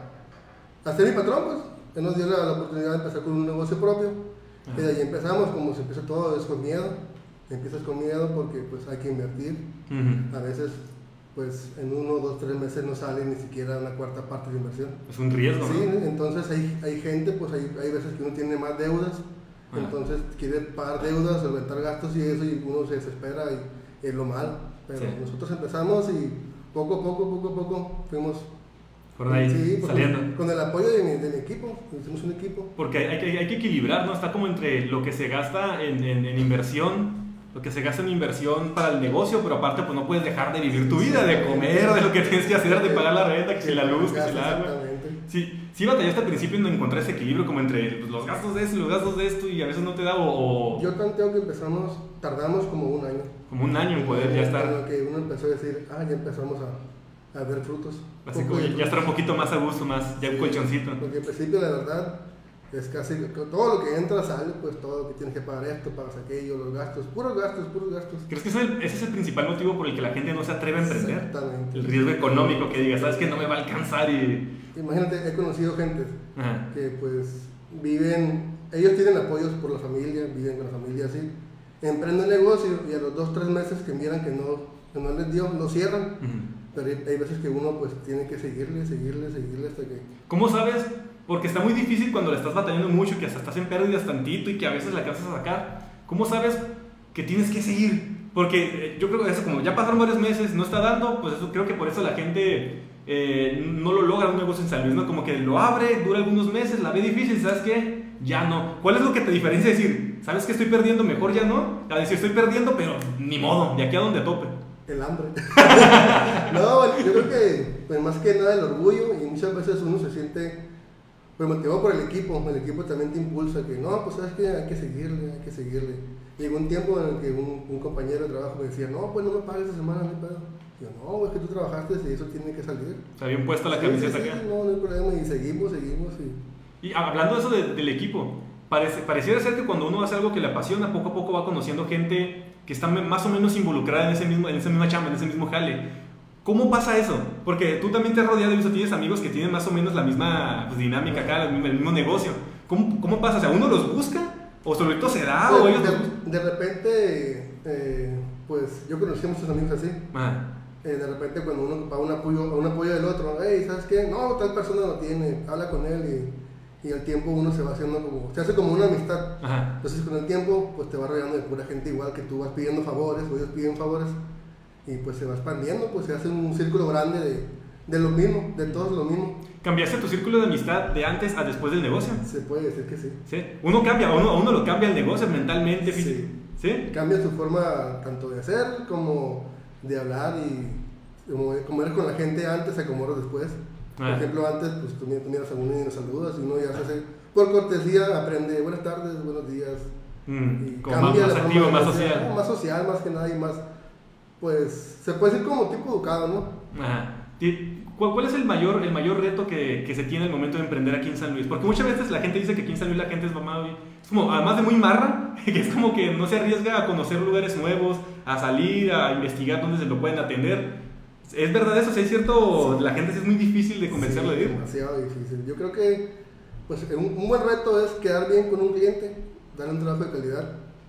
a ser mi patrón, pues. Él nos dio la, la oportunidad de empezar con un negocio propio. Ajá. Y de ahí empezamos, como se empieza todo, es con miedo. Empiezas con miedo porque pues hay que invertir. Ujú. A veces, pues en uno, dos, tres meses no sale ni siquiera una cuarta parte de inversión. Es un riesgo, Sí, ¿no? entonces hay, hay gente, pues hay, hay veces que uno tiene más deudas, Ah. entonces quiere pagar deudas, solventar gastos y eso, y uno se desespera y es lo malo. Pero Sí. nosotros empezamos y poco a poco, poco a poco fuimos Por ahí, sí, pues, saliendo. Con, con el apoyo de mi, de mi equipo, hicimos un equipo. Porque hay que, hay que equilibrar, ¿no? Está como entre lo que se gasta en, en, en inversión, lo que se gasta en inversión para el negocio, pero aparte pues no puedes dejar de vivir tu vida, de comer, de lo que tienes que hacer, de pagar la renta, que si la luz, que si el agua. Exactamente. Sí, sí batallaste al principio en encontrar ese equilibrio como entre pues, los gastos de esto y los gastos de esto y a veces no te da o, o Yo tanteo que empezamos, tardamos como un año. como un año en poder ya En estar, lo que uno empezó a decir, ah, ya empezamos a, a ver frutos. así Poco como de ya, ya estar un frutos. poquito más a gusto, más ya un colchoncito. Porque al principio, la verdad, es casi todo lo que entra sale, pues todo lo que tienes que pagar esto, pagas aquello, los gastos, puros gastos, puros gastos. ¿Crees que ese es, el, ese es el principal motivo por el que la gente no se atreve a emprender? Exactamente. El riesgo económico, que diga, sabes que no me va a alcanzar y... Imagínate, he conocido gente Ajá. que pues viven, ellos tienen apoyos por la familia, viven con la familia así, emprenden un negocio y a los dos, tres meses que miran que no, que no les dio, lo cierran. Ujú. Pero hay, hay veces que uno pues tiene que seguirle, seguirle, seguirle hasta que... ¿Cómo sabes Porque está muy difícil cuando le estás batallando mucho, que hasta estás en pérdidas tantito y que a veces la alcanzas a sacar. ¿Cómo sabes que tienes que seguir? Porque yo creo que eso, como ya pasaron varios meses, no está dando, pues eso, creo que por eso la gente eh, no lo logra un negocio en San Luis, ¿no? Como que lo abre, dura algunos meses, la ve difícil, ¿sabes qué? Ya no. ¿Cuál es lo que te diferencia de decir, sabes que estoy perdiendo, mejor ya no? A decir, estoy perdiendo, pero ni modo, de aquí a donde tope. El hambre. No, bueno, yo creo que pues, más que nada el orgullo, y muchas veces uno se siente pues, motivado por el equipo. El equipo también te impulsa que no, pues sabes que hay que seguirle, hay que seguirle. Llegó un tiempo en el que un, un compañero de trabajo me decía, no, pues no me pagues esta semana, no hay pedo. Y yo, no, es que tú trabajaste y eso tiene que salir. Se habían puesto la Sí, camiseta sí, sí, acá. no, no hay problema, y seguimos, seguimos. Y... Y hablando de eso de- del equipo, parece, pareciera ser que cuando uno hace algo que le apasiona, poco a poco va conociendo gente que está me- más o menos involucrada en, ese mismo, en esa misma chamba, en ese mismo jale. ¿Cómo pasa eso? Porque tú también te has rodeado de eso, tienes amigos que tienen más o menos la misma pues, dinámica acá, el mismo, el mismo negocio. ¿Cómo, ¿Cómo pasa? O sea, ¿uno los busca? ¿O solito se da? ¿O de, ellos los buscan? de, de repente, eh, pues yo conocí a muchos amigos así. Ajá. Eh, de repente cuando uno ocupa un apoyo, un apoyo del otro, hey, ¿sabes qué? No, tal persona lo tiene, habla con él y, y al tiempo uno se va haciendo como, se hace como una amistad. Ajá. Entonces con el tiempo pues te vas rodeando de pura gente igual que tú vas pidiendo favores o ellos piden favores y pues se va expandiendo, pues se hace un círculo grande de, de lo mismo, de todos lo mismo. ¿Cambiaste tu círculo de amistad de antes a después del negocio? Se puede decir que sí. ¿Sí? Uno cambia, a uno, a uno lo cambia el negocio mentalmente, Sí. físico. ¿Sí? Cambia su forma tanto de hacer como de hablar y como, como eres con la gente antes a como eres después. Por Ah. ejemplo, antes pues tú mi- tú miras a uno y nos saludas y uno ya se hace, por cortesía aprende buenas tardes, buenos días. Mm, Y como más, más la forma activo, de más ser, social. ¿no? Más social, más que nada y más, pues se puede decir como tipo educado, ¿no? Ajá. Ti- ¿Cuál, cuál es el mayor, el mayor reto que, que se tiene al momento de emprender aquí en San Luis? Porque muchas veces la gente dice que aquí en San Luis la gente es mamá, es como, además de muy marra, que es como que no se arriesga a conocer lugares nuevos, a salir, a investigar dónde se lo pueden atender. ¿Es verdad eso? ¿Sí es cierto? La gente sí es muy difícil de convencerla Sí, de ir. demasiado difícil. Yo creo que pues, un, un buen reto es quedar bien con un cliente, darle un trabajo de calidad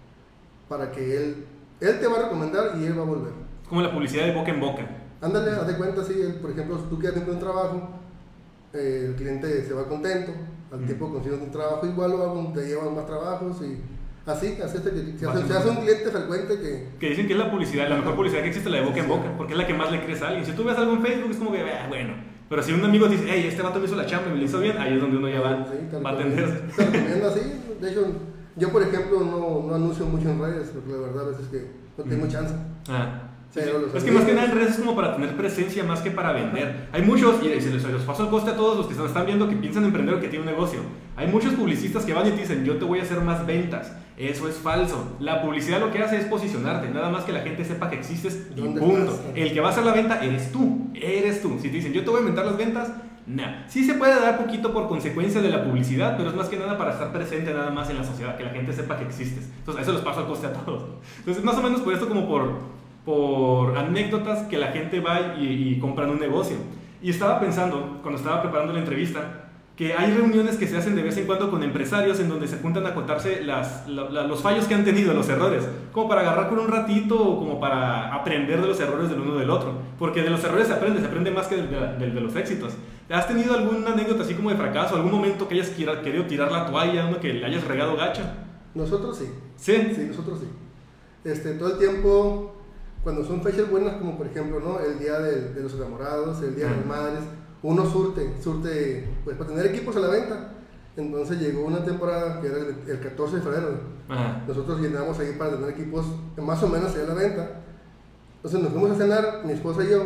para que él, él te va a recomendar y él va a volver. Como la publicidad de boca en boca. Ándale, haz de cuenta, sí, él, por ejemplo, si tú quedas bien con un trabajo, eh, el cliente se va contento, al Mm. tiempo consigues un trabajo igual, o te llevan más trabajos y así, así hasta que se hace, Básicamente. se hace un cliente frecuente que... Que dicen que es la publicidad, la mejor publicidad que existe, la de boca en boca, porque es la que más le crees a alguien. Si tú ves algo en Facebook, es como que, "Ah, bueno". Pero si un amigo te dice, hey, este vato me hizo la chamba y me lo hizo bien, ahí es donde uno ya va, Sí, te va a recomiendo- atenderse. Te recomiendo así. De hecho, yo por ejemplo no, no anuncio mucho en redes, porque la verdad a veces que no tengo Mm. chance. Ah. Pero los Es que más que amigos- nada en redes es como para tener presencia más que para vender. Hay muchos, y se los, se los paso al coste a todos los que se nos están viendo que piensan emprender o que tienen un negocio. Hay muchos publicistas que van y te dicen, yo te voy a hacer más ventas. Eso es falso. La publicidad lo que hace es posicionarte, nada más que la gente sepa que existes y ¿Dónde punto. estás? El que va a hacer la venta eres tú, eres tú. Si te dicen, yo te voy a inventar las ventas, nah. Sí se puede dar poquito por consecuencia de la publicidad, pero es más que nada para estar presente nada más en la sociedad, que la gente sepa que existes. Entonces, eso los paso al coste a todos. Entonces, más o menos por esto como por por anécdotas que la gente va y, y compra en un negocio. Y estaba pensando, cuando estaba preparando la entrevista, que hay reuniones que se hacen de vez en cuando con empresarios en donde se juntan a contarse las, la- la- los fallos que han tenido, los errores, como para agarrar por un ratito o como para aprender de los errores del uno del otro. Porque de los errores se aprende, se aprende más que del de, del de los éxitos. ¿Has tenido alguna anécdota así como de fracaso, algún momento que hayas quiera- querido tirar la toalla, uno que le hayas regado gacho? Nosotros sí. ¿Sí? Sí, nosotros sí. Este, todo el tiempo, cuando son fechas buenas, como por ejemplo, ¿no? El día de, de los enamorados, el día de las Ajá. madres, uno surte, surte, pues para tener equipos a la venta. Entonces llegó una temporada que era el, el catorce de febrero. Ajá. Nosotros llenamos ahí para tener equipos más o menos allá a la venta. Entonces nos fuimos a cenar, mi esposa y yo,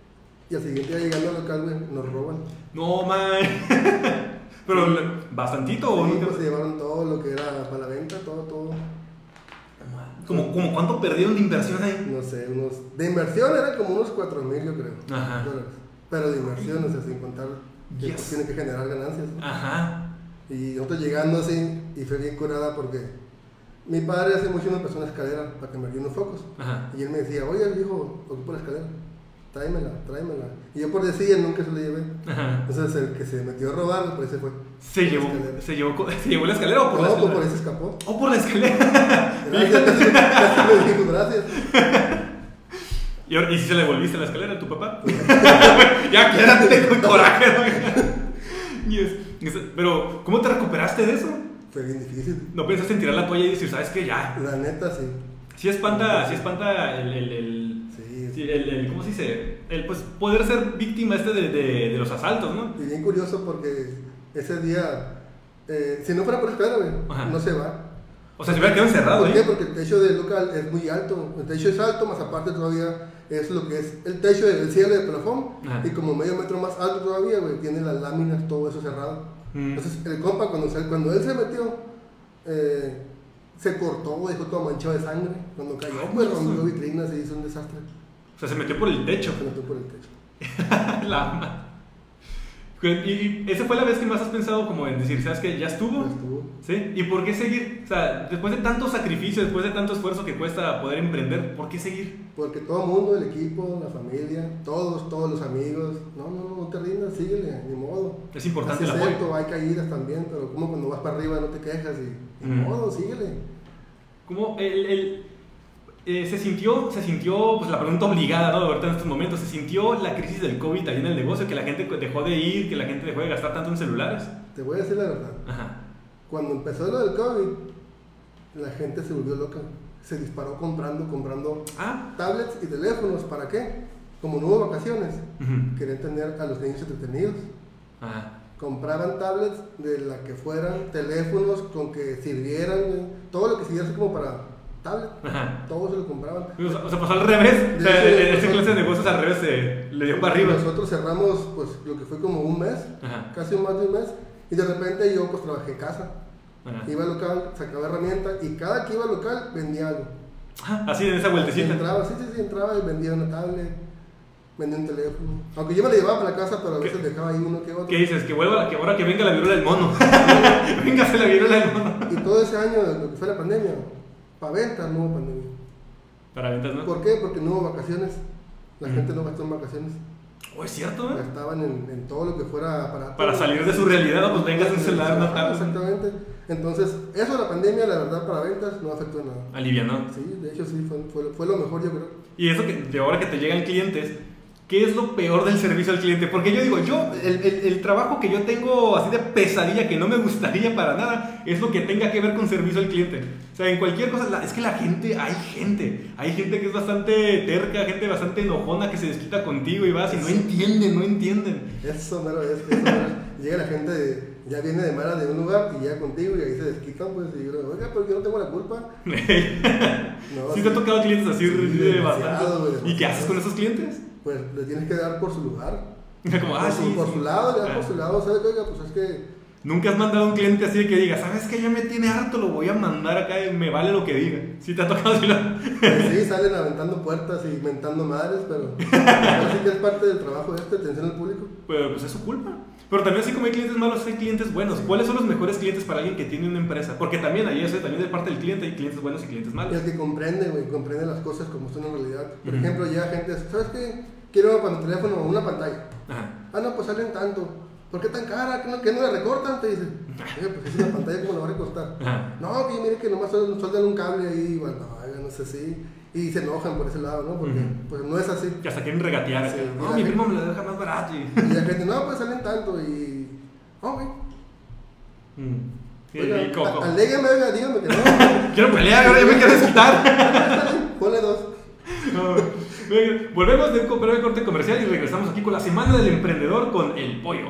y al siguiente día llegando al local, güey, nos roban. No, man. Pero, ¿bastantito o Sí, nunca? pues se llevaron todo lo que era para la venta, todo, todo. Como, como cuánto perdieron de inversión ahí. No sé, unos. De inversión eran como unos cuatro mil, yo creo. Ajá. Dólares. Pero de inversión, o sea, sin contar que Yes. pues, tiene que generar ganancias. Ajá. Y nosotros llegando así, y fue bien curada porque mi padre hace mucho me empezó una escalera para que me dio unos focos. Ajá. Y él me decía, oye, hijo, ocupo la escalera. Tráemela, tráemela. Y yo por decir, nunca se la llevé. Ajá. Entonces el que se metió a robar, pues se fue. ¿Se llevó, escalera. se, llevó, co- ¿Se llevó la escalera o por la No, pues escalera? por eso escapó. ¿O por la escalera? Gracias, casi, casi me dijo, gracias. ¿Y, ahora- ¿Y si se le devolviste la escalera a tu papá? Ya quédate con coraje, ¿no? Yes. Pero, ¿cómo te recuperaste de eso? Fue bien difícil. ¿No pensaste en tirar la toalla y decir, sabes qué, ya? La neta, sí. Sí espanta, sí espanta el, el, el, Sí. sí, el, el- ¿cómo se dice? El, pues, poder ser víctima este de, de, de los asaltos, ¿no? Y bien curioso porque ese día, eh, si no fuera por escalera, güey, Ajá. no se va. O sea, se hubiera quedado encerrado ¿Por ahí. qué? Porque el techo del local es muy alto. El techo es alto, más aparte todavía es lo que es el techo del cierre del plafón. Ajá. Y como medio metro más alto todavía, güey, tiene las láminas, todo eso cerrado. Mm. Entonces, el compa, cuando, se- cuando él se metió, eh, se cortó, dejó todo manchado de sangre. Cuando cayó, Ay, pues Dios. rompió vitrinas y hizo un desastre. O sea, se metió por el techo. Se metió por el techo. La ma- Y, y esa fue la vez que más has pensado como en decir, ¿sabes qué? ¿Ya estuvo? Ya estuvo. ¿Sí? ¿Y por qué seguir? O sea, después de tanto sacrificio, después de tanto esfuerzo que cuesta poder emprender, ¿por qué seguir? Porque todo el mundo, el equipo, la familia, todos, todos los amigos, no, no, no, no te rindas, síguele, ni modo. Es importante Así el es apoyo. cierto, hay caídas también, pero como cuando vas para arriba no te quejas y ni Mm. modo, síguele. Como el, el- eh, se sintió, se sintió, pues la pregunta obligada, ¿no? Ahorita en estos momentos, se sintió la crisis del COVID ahí en el negocio, que la gente dejó de ir, que la gente dejó de gastar tanto en celulares. Te voy a decir la verdad, Ajá. cuando empezó lo del COVID, la gente se volvió loca, se disparó comprando, comprando Ah. tablets y teléfonos, ¿para qué? Como no hubo vacaciones, Ujú. querían tener a los niños entretenidos. Ajá. Compraban tablets de la que fueran, teléfonos con que sirvieran, güey, todo lo que sirviera así como para tablet, Ajá. todo se lo compraban. O sea, o sea, pasó al revés. O sea, De hecho, esa pasó- clase de negocios al revés se le dio para arriba. Nosotros cerramos pues lo que fue como un mes, Ajá. casi más de un mes, y de repente yo pues trabajé en casa, Ajá. iba al local, sacaba herramientas y cada que iba al local vendía algo. Ah, así en esa vueltecita. Entraba, sí, sí, sí, entraba y vendía una tablet, vendía un teléfono. Aunque yo me la llevaba para la casa, pero a veces ¿Qué? dejaba ahí uno que otro. ¿Qué dices? Que vuelva la, que ahora que venga la viruela del mono. Véngase la viruela del mono. Y todo ese año, lo que fue la pandemia, para ventas no hubo pandemia. Para ventas, ¿no? ¿Por qué? Porque no hubo vacaciones. La Mm. gente no gastó en vacaciones. Oh, es cierto, ¿eh? Gastaban en, en todo lo que fuera aparato. Para salir de su realidad, no, pues vengas un celular, una Ajá, tablet. Exactamente. Entonces, eso de la pandemia, la verdad, para ventas no afectó en nada. Alivia, ¿no? Sí, de hecho sí, fue, fue, fue lo mejor yo creo. Y eso que de ahora que te llegan clientes, ¿qué es lo peor del servicio al cliente? Porque yo digo, yo, el, el, el trabajo que yo tengo así de pesadilla, que no me gustaría para nada, es lo que tenga que ver con servicio al cliente. O sea, en cualquier cosa, la- es que la gente, hay gente, hay gente que es bastante terca, gente bastante enojona que se desquita contigo y vas y no entienden, no entienden. Eso mero es, eso mero es. Llega la gente, de- ya viene de mala de un lugar y llega contigo y ahí se desquitan, pues, y yo le digo, oiga, pero yo no tengo la culpa. No, ¿Sí te ha tocado clientes así Sí, de demasiado, bastante? güey, ¿Y qué haces con esos clientes? Pues le tienes que dar por su lugar. Como, ah, por su, sí, por sí. su lado, le das Ah. por su lado, ¿sabes? Oiga, pues es que Nunca has mandado a un cliente así de que diga, ¿sabes qué? Ya me tiene harto, lo voy a mandar acá y me vale lo que diga. Si te ha tocado así la... pues, sí, salen aventando puertas y mentando madres, pero pero sí que es parte del trabajo este, atención al público. Pero pues es su culpa. Pero también así como hay clientes malos, hay clientes buenos. ¿Cuáles son los mejores clientes para alguien que tiene una empresa? Porque también ahí eso, también de parte del cliente hay clientes buenos y clientes Y malos. el que comprende, güey, comprende las cosas como son en realidad. Por Ujú. ejemplo, ya gente, ¿sabes qué? Quiero para mi teléfono una pantalla. Ajá. Ah, no, pues salen tanto. ¿Por qué tan cara? ¿Que no, que no la recortan? Te dicen. Oye, pues es una pantalla, ¿cómo la va a recortar? Ajá. No, que mire que nomás sol- soldan un cable ahí, bueno, no, no sé si. Y se enojan por ese lado, ¿no? Porque Ujú. pues no es así. Que hasta quieren regatear. Sí, acá. y No, la mi gente- primo me lo deja más barato. Y... Y la gente, no, pues salen tanto y. Oh, güey. Mm. Y- Oiga, y coco. a- alégueme, oiga, dígame que no. Quiero pelear, ahora ya me quiero desquitar. Ponle dos. No. Venga, volvemos de un breve corte comercial y regresamos aquí con la semana del emprendedor con el pollo.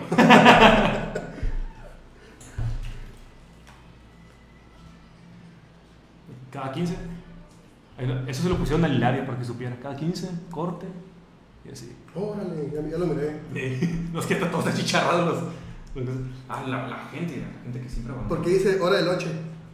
Cada quince. Ay, no, eso se lo pusieron al Hilario para que supiera. Cada quince, corte. Y así. Órale, ya, ya lo miré. Nos queda todos achicharrados los. los- Ah, la, la gente, la gente que siempre va. Porque dice hora de noche.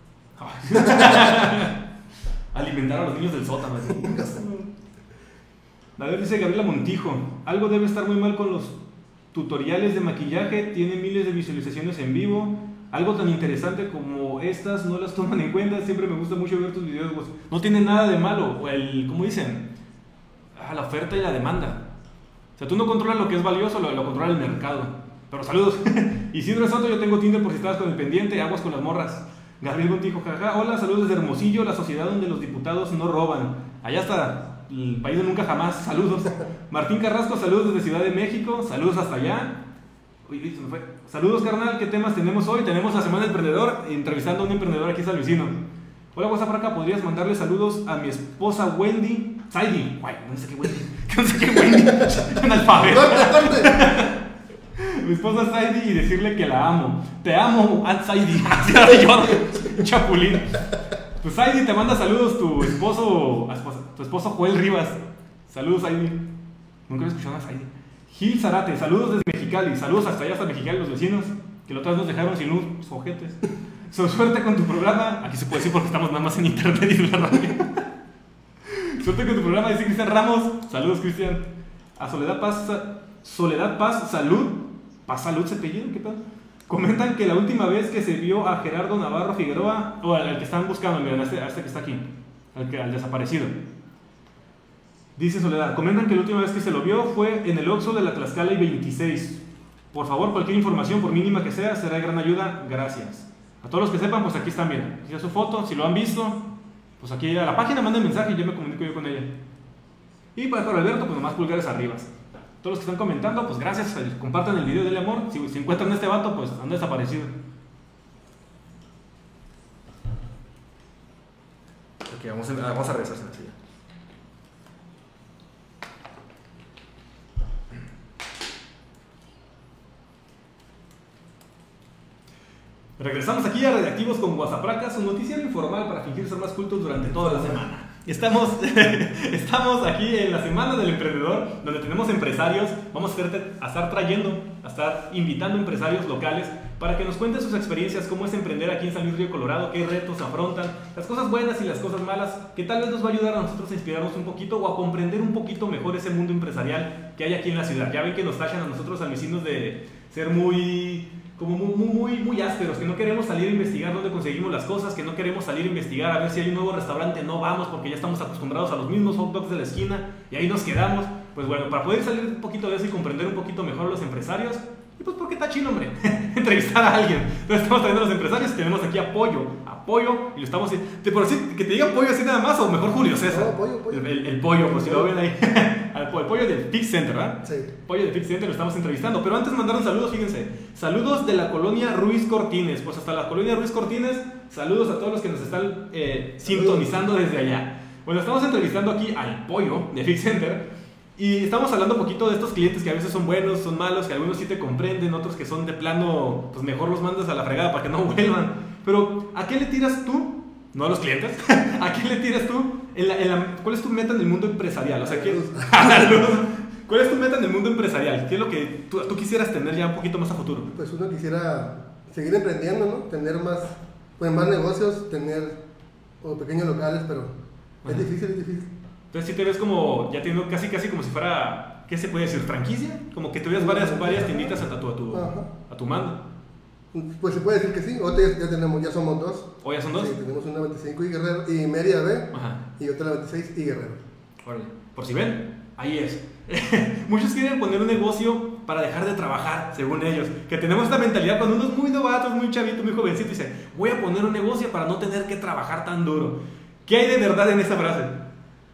Alimentar a los niños del sótano. así. A ver, dice Gabriela Montijo. Algo debe estar muy mal con los tutoriales de maquillaje. Tiene miles de visualizaciones en vivo. Algo tan interesante como estas no las toman en cuenta. Siempre me gusta mucho ver tus videos. Pues, no tiene nada de malo. O el, ¿cómo dicen? Ah, la oferta y la demanda. O sea, tú no controlas lo que es valioso, lo, lo controla el mercado. Pero saludos. Isidro Soto, yo tengo Tinder por si estabas con el pendiente. Aguas con las morras. Gabriel Montijo, jaja. Hola, saludos desde Hermosillo, la sociedad donde los diputados no roban. Allá está, el país de nunca jamás. Saludos. Martín Carrasco, saludos desde Ciudad de México. Saludos hasta allá. Uy, uy, se me fue. Saludos, carnal. ¿Qué temas tenemos hoy? Tenemos la Semana del Emprendedor, entrevistando a un emprendedor aquí en San Luisino. Hola, WhatsApp por acá. ¿Podrías mandarle saludos a mi esposa Wendy? Saidi. Guay, no sé qué Wendy. No sé qué Wendy. Analfabeto. Mi esposa Saidi y decirle que la amo. Te amo, Aunt Saidi. Así era yo, chapulín. Pues Saidi te manda saludos tu esposo, tu esposo Joel Rivas. Saludos, Saidi. Nunca había escuchado a Saidi. Gil Zarate, saludos desde Mexicali. Saludos hasta allá, hasta Mexicali, los vecinos. Que la otra vez nos dejaron sin luz, ojetes. So, suerte con tu programa. Aquí se puede decir porque estamos nada más en internet y en la radio. Suerte con tu programa, dice Cristian Ramos. Saludos, Cristian. A Soledad Paz, Soledad Paz, salud. Paz Salud se apellido, ¿qué tal? Comentan que la última vez que se vio a Gerardo Navarro Figueroa, o al, al que están buscando, miren, a este, a este que está aquí, al, que, al desaparecido. Dice Soledad, comentan que la última vez que se lo vio fue en el Oxxo de la Tlaxcala y veintiséis. Por favor, cualquier información, por mínima que sea, será de gran ayuda. Gracias. A todos los que sepan, pues aquí están, miren. Aquí está su foto, si lo han visto, pues aquí a la página manden mensaje y yo me comunico yo con ella. Y para Alberto, pues nomás pulgares arriba. Todos los que están comentando, pues gracias, compartan el video del amor. Si, si encuentran a este vato, pues han desaparecido. Ok, vamos a, vamos a regresar. Regresamos aquí a Radioactivos con Guasapracas, un noticiero informal para fingir ser más cultos durante toda la semana. Estamos, estamos aquí en la Semana del Emprendedor, donde tenemos empresarios. Vamos a estar, a estar trayendo, a estar invitando empresarios locales para que nos cuenten sus experiencias, cómo es emprender aquí en San Luis Río Colorado, qué retos afrontan, las cosas buenas y las cosas malas, que tal vez nos va a ayudar a nosotros a inspirarnos un poquito o a comprender un poquito mejor ese mundo empresarial que hay aquí en la ciudad. Ya ven que nos tachan a nosotros, a vecinos, de ser muy... como muy, muy, muy, muy ásperos, que no queremos salir a investigar dónde conseguimos las cosas, que no queremos salir a investigar a ver si hay un nuevo restaurante, no vamos porque ya estamos acostumbrados a los mismos hot dogs de la esquina y ahí nos quedamos. Pues bueno, para poder salir un poquito de eso y comprender un poquito mejor a los empresarios, y pues porque está chino, hombre, entrevistar a alguien. Entonces estamos trayendo a los empresarios y tenemos aquí apoyo, apoyo, y lo estamos... Te, por decir, que te diga pollo así nada más, o mejor Julio César. No, pollo, pollo. El, el, el pollo, por si lo ven ahí. El pollo del Fix Center, ¿verdad? Sí. Pollo del Fix Center, lo estamos entrevistando. Pero antes mandaron saludos, fíjense. Saludos de la colonia Ruiz Cortines. Pues hasta la colonia Ruiz Cortines, saludos a todos los que nos están eh, sintonizando desde allá. Bueno, estamos entrevistando aquí al pollo de Fix Center. Y estamos hablando un poquito de estos clientes que a veces son buenos, son malos, que algunos sí te comprenden, otros que son de plano, pues mejor los mandas a la fregada para que no vuelvan. Pero, ¿a qué le tiras tú? No a los clientes. ¿A qué le tiras tú? En la, en la, ¿Cuál es tu meta en el mundo empresarial? O sea, ¿qué, ¿cuál es tu meta en el mundo empresarial? ¿Qué es lo que tú, tú quisieras tener ya un poquito más a futuro? Pues uno quisiera seguir emprendiendo, ¿no? Tener más, pues más negocios, tener o pequeños locales, pero Ajá. es difícil, es difícil. Entonces sí te ves como, ya teniendo casi casi como si fuera, ¿qué se puede decir? ¿Franquicia? Como que tuvieras varias, varias tienditas a tu, a tu, a tu mando. Pues se puede decir que sí, ahorita ya, ya tenemos, ya somos dos. ¿O ya son dos? Sí, tenemos una veinticinco y Guerrero, y Mérida B, Ajá. y otra la veintiséis y Guerrero. Órale. Por si ven, ahí es. Muchos quieren poner un negocio para dejar de trabajar, según ellos. Que tenemos esta mentalidad cuando uno es muy novato, muy chavito, muy jovencito, y dice, voy a poner un negocio para no tener que trabajar tan duro. ¿Qué hay de verdad en esa frase?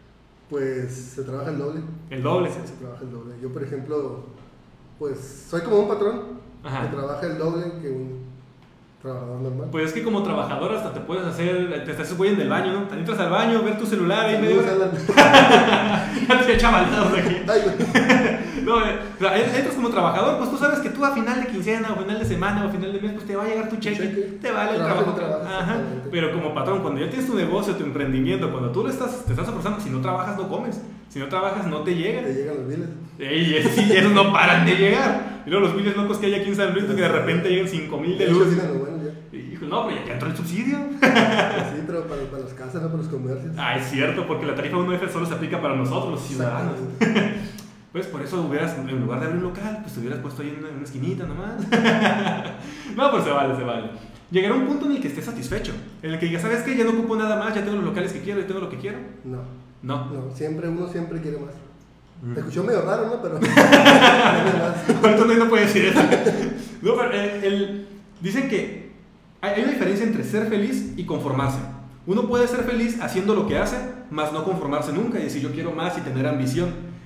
Pues se trabaja el doble. El doble. Sí, se trabaja el doble. Yo, por ejemplo, pues soy como un patrón Ajá. que trabaja el doble que un trabajador normal. Pues es que como trabajador hasta te puedes hacer, te estás güey en el baño, ¿no? Te entras al baño, ver tu celular ahí medio... Ya te chavalados aquí. Ay, güey. No, eh, o sea, entras como trabajador, pues tú sabes que tú a final de quincena, o final de semana, o a final de mes, pues te va a llegar tu cheque, cheque. te vale el Trabajo, trabajo. trabajo, Ajá. exactamente. Pero como patrón, cuando ya tienes tu negocio, tu emprendimiento, cuando tú lo estás, te estás esforzando, si no trabajas no comes, si no trabajas no te llega. Te llegan los biles. Ey, esos, sí, esos no paran de llegar. Y luego los biles locos que hay aquí en San Luis, que de repente llegan cinco mil de De hecho, luz. sí, no, bueno, ya. Hijo, no, pero ya entró el subsidio. Sí, pero para, para las casas, no para los comercios. Ah, es cierto, porque la tarifa uno F solo se aplica para nosotros, los ciudadanos. Pues por eso hubieras, en lugar de abrir un local, pues te hubieras puesto ahí en una, en una esquinita nomás. No, pues se vale, se vale. Llegará un punto en el que estés satisfecho, en el que digas, ¿sabes qué? Ya no ocupo nada más, ya tengo los locales que quiero, ya tengo lo que quiero. No, No. no, siempre uno siempre quiere más. Mm. Te escuchó medio raro, ¿no? Pero. quiere más. Ahorita no, no puede decir eso. No, pero el, el- dicen que hay, hay una diferencia entre ser feliz y conformarse. Uno puede ser feliz haciendo lo que hace, más no conformarse nunca y decir yo quiero más y tener ambición.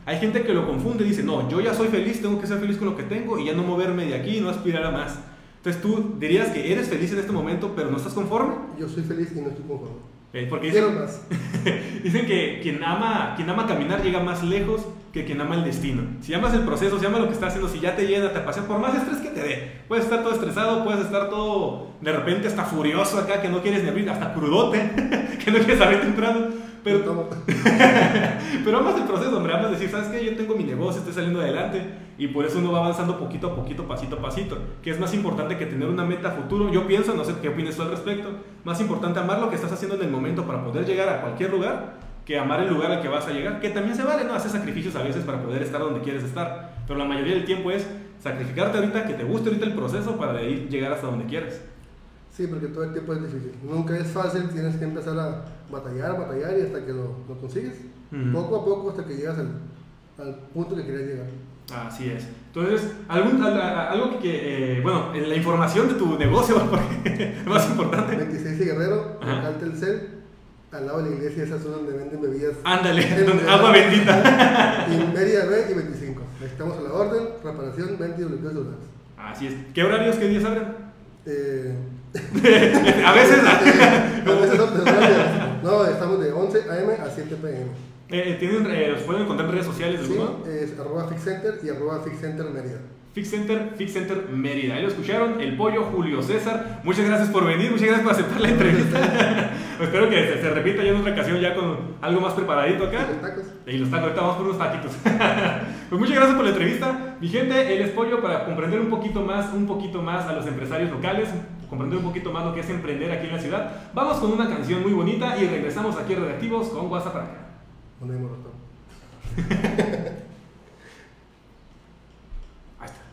Hay gente que lo confunde y dice, no, yo ya soy feliz, tengo que ser feliz con lo que tengo y ya no moverme de aquí y no aspirar a más. Entonces tú dirías que eres feliz en este momento, pero no estás conforme. Yo soy feliz y no estoy conforme. Eh, Porque dicen, Quiero más. dicen que quien ama, quien ama caminar llega más lejos que quien ama el destino. Si amas el proceso, si amas lo que estás haciendo, si ya te llena, te apasiona, por más estrés que te dé, puedes estar todo estresado, puedes estar todo de repente hasta furioso acá, que no quieres ni abrir, hasta crudote, que no quieres abrir temprano, pero, Tomo. pero amas el proceso, hombre, amas decir, ¿sabes qué? Yo tengo mi negocio, estoy saliendo adelante y por eso uno va avanzando poquito a poquito, pasito a pasito, que es más importante que tener una meta a futuro. Yo pienso, no sé qué opinas tú al respecto, más importante amar lo que estás haciendo en el momento para poder llegar a cualquier lugar que amar el lugar al que vas a llegar, que también se vale, ¿no? Hacer sacrificios a veces para poder estar donde quieres estar, pero la mayoría del tiempo es sacrificarte ahorita, que te guste ahorita el proceso para de ahí llegar hasta donde quieres. Sí, porque todo el tiempo es difícil. Nunca es fácil, tienes que empezar a batallar, batallar y hasta que lo, lo consigues. Ujú. Poco a poco hasta que llegas al, al punto que querías llegar. Así es. Entonces, algún, al- a- algo que, eh, bueno, en la información de tu negocio, porque es más importante. veintiséis de Guerrero, Ajá. local Telcel, al lado de la iglesia, esa zona donde venden bebidas. Ándale, En- donde- agua bendita. Y Mérida B y veinticinco. Estamos a la orden, reparación, venta y bloqueo de celulares. Así es. ¿Qué horarios, qué días abren? Eh, A veces. a veces no, no, estamos de once a eme a siete pe eme. Eh, ¿tienen, eh, ¿Los pueden encontrar en redes sociales? Sí, ¿Alguno? es arroba Fixcenter y arroba Fixcenter Mérida. Fix Center, Fix Center Mérida. Ahí lo escucharon, el pollo Julio César. Muchas gracias por venir, muchas gracias por aceptar la entrevista. Espero que se, se repita ya en otra ocasión, ya con algo más preparadito acá. ¿Y los tacos? Y los tacos, ahorita vamos por unos taquitos. Pues muchas gracias por la entrevista. Mi gente, él es Pollo para comprender un poquito más, un poquito más a los empresarios locales, comprender un poquito más lo que es emprender aquí en la ciudad. Vamos con una canción muy bonita y regresamos aquí a Redactivos con WhatsApp para acá. Donde hemos roto. Ahí está.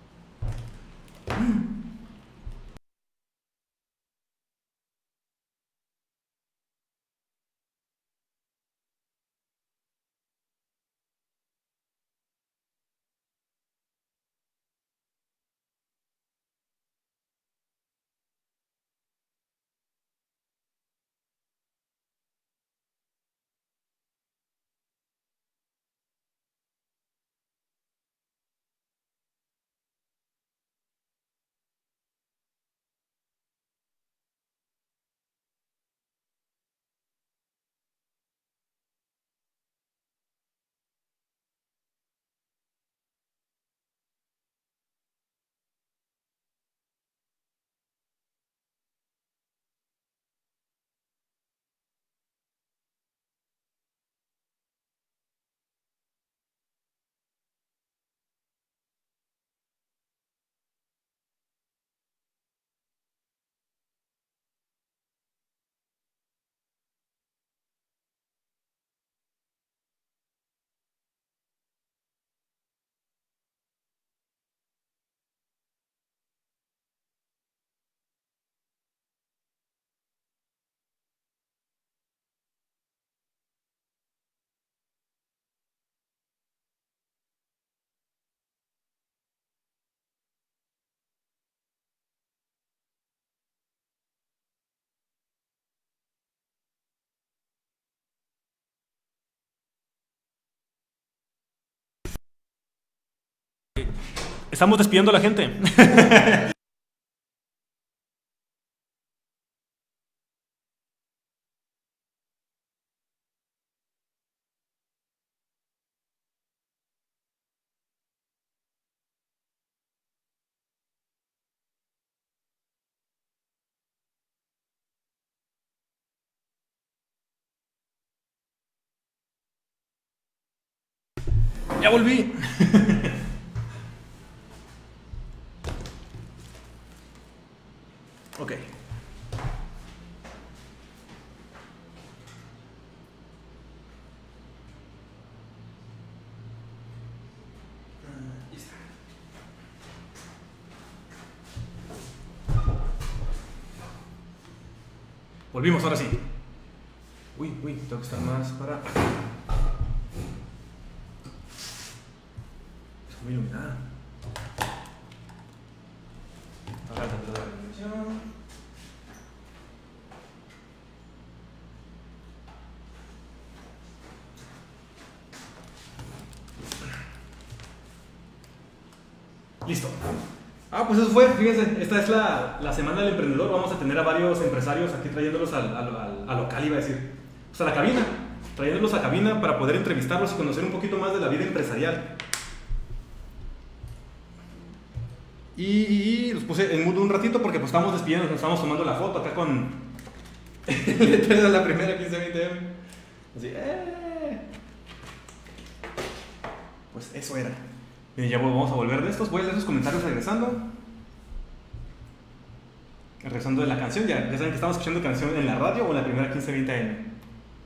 Estamos despidiendo a la gente. Ya volví. Ok. Volvimos, ahora sí. Uy, uy, tengo que estar más para acá. Está muy iluminada. Ahora tanto la iluminación. Listo. Ah, pues eso fue, fíjense, esta es la, la semana del emprendedor. Vamos a tener a varios empresarios aquí trayéndolos al, al, al, al local, iba a decir. Pues a la cabina, trayéndolos a cabina para poder entrevistarlos y conocer un poquito más de la vida empresarial. Y, y, y los puse en mudo un ratito porque pues estamos despidiendo, nos estamos tomando la foto acá con letras de la primera quince veinte eme. Así, eh. Pues eso era. Bien, ya vamos a volver de estos. Voy a leer los comentarios regresando. Regresando de la canción. Ya, ya saben que estamos escuchando canción en la radio o en la primera quince veinte eme.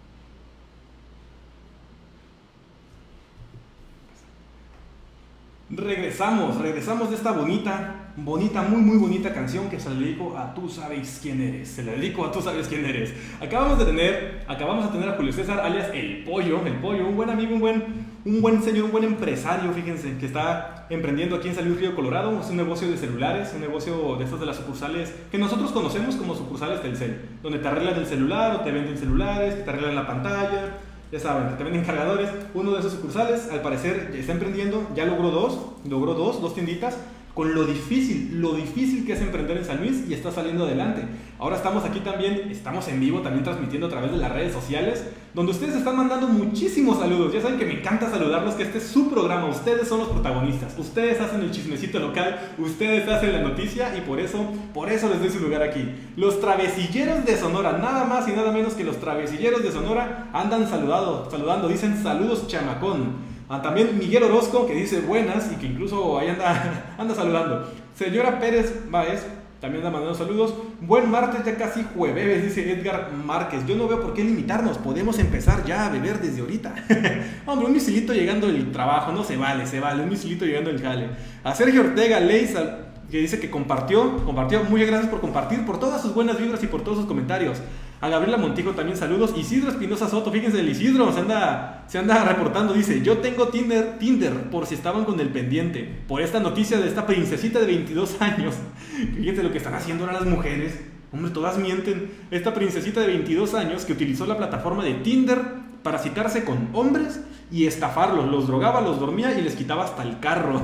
Regresamos, regresamos de esta bonita, bonita, muy muy bonita canción que se la dedico a Tú Sabes Quién Eres. Se la dedico a Tú Sabes Quién Eres. Acabamos de tener, acabamos de tener a Julio César, alias El Pollo, El Pollo, un buen amigo, un buen, un buen señor, un buen empresario, fíjense, que está emprendiendo aquí en San Luis Río Colorado. Es un negocio de celulares, un negocio de estas de las sucursales que nosotros conocemos como sucursales Telcel, donde te arreglan el celular o te venden celulares, que te arreglan la pantalla. Ya saben, que te venden cargadores. Uno de esos sucursales, al parecer, está emprendiendo, ya logró dos, logró dos, dos tienditas, con lo difícil, lo difícil que es emprender en San Luis y está saliendo adelante. Ahora estamos aquí también, estamos en vivo, también transmitiendo a través de las redes sociales, donde ustedes están mandando muchísimos saludos. Ya saben que me encanta saludarlos, que este es su programa, ustedes son los protagonistas, ustedes hacen el chismecito local, ustedes hacen la noticia y por eso, por eso les doy su lugar aquí. Los travesilleros de Sonora, nada más y nada menos que los travesilleros de Sonora andan saludado, saludando, dicen saludos chamacón. Ah, también Miguel Orozco, que dice buenas y que incluso ahí anda, anda saludando. Señora Pérez Báez también anda mandando saludos. Buen martes, ya casi jueves, dice Edgar Márquez. Yo no veo por qué limitarnos, podemos empezar ya a beber desde ahorita. Hombre, un misilito llegando del trabajo, no se vale, se vale, un misilito llegando del jale. A Sergio Ortega Leisa, que dice que compartió, compartió, muchas gracias por compartir, por todas sus buenas vibras y por todos sus comentarios. A Gabriela Montijo también saludos. Isidro Espinosa Soto, fíjense, el Isidro se anda, se anda reportando, dice, yo tengo Tinder, Tinder, por si estaban con el pendiente, por esta noticia de esta princesita de veintidós años. Fíjense lo que están haciendo ahora las mujeres, hombre, todas mienten. Esta princesita de veintidós años que utilizó la plataforma de Tinder para citarse con hombres y estafarlos, los drogaba, los dormía y les quitaba hasta el carro.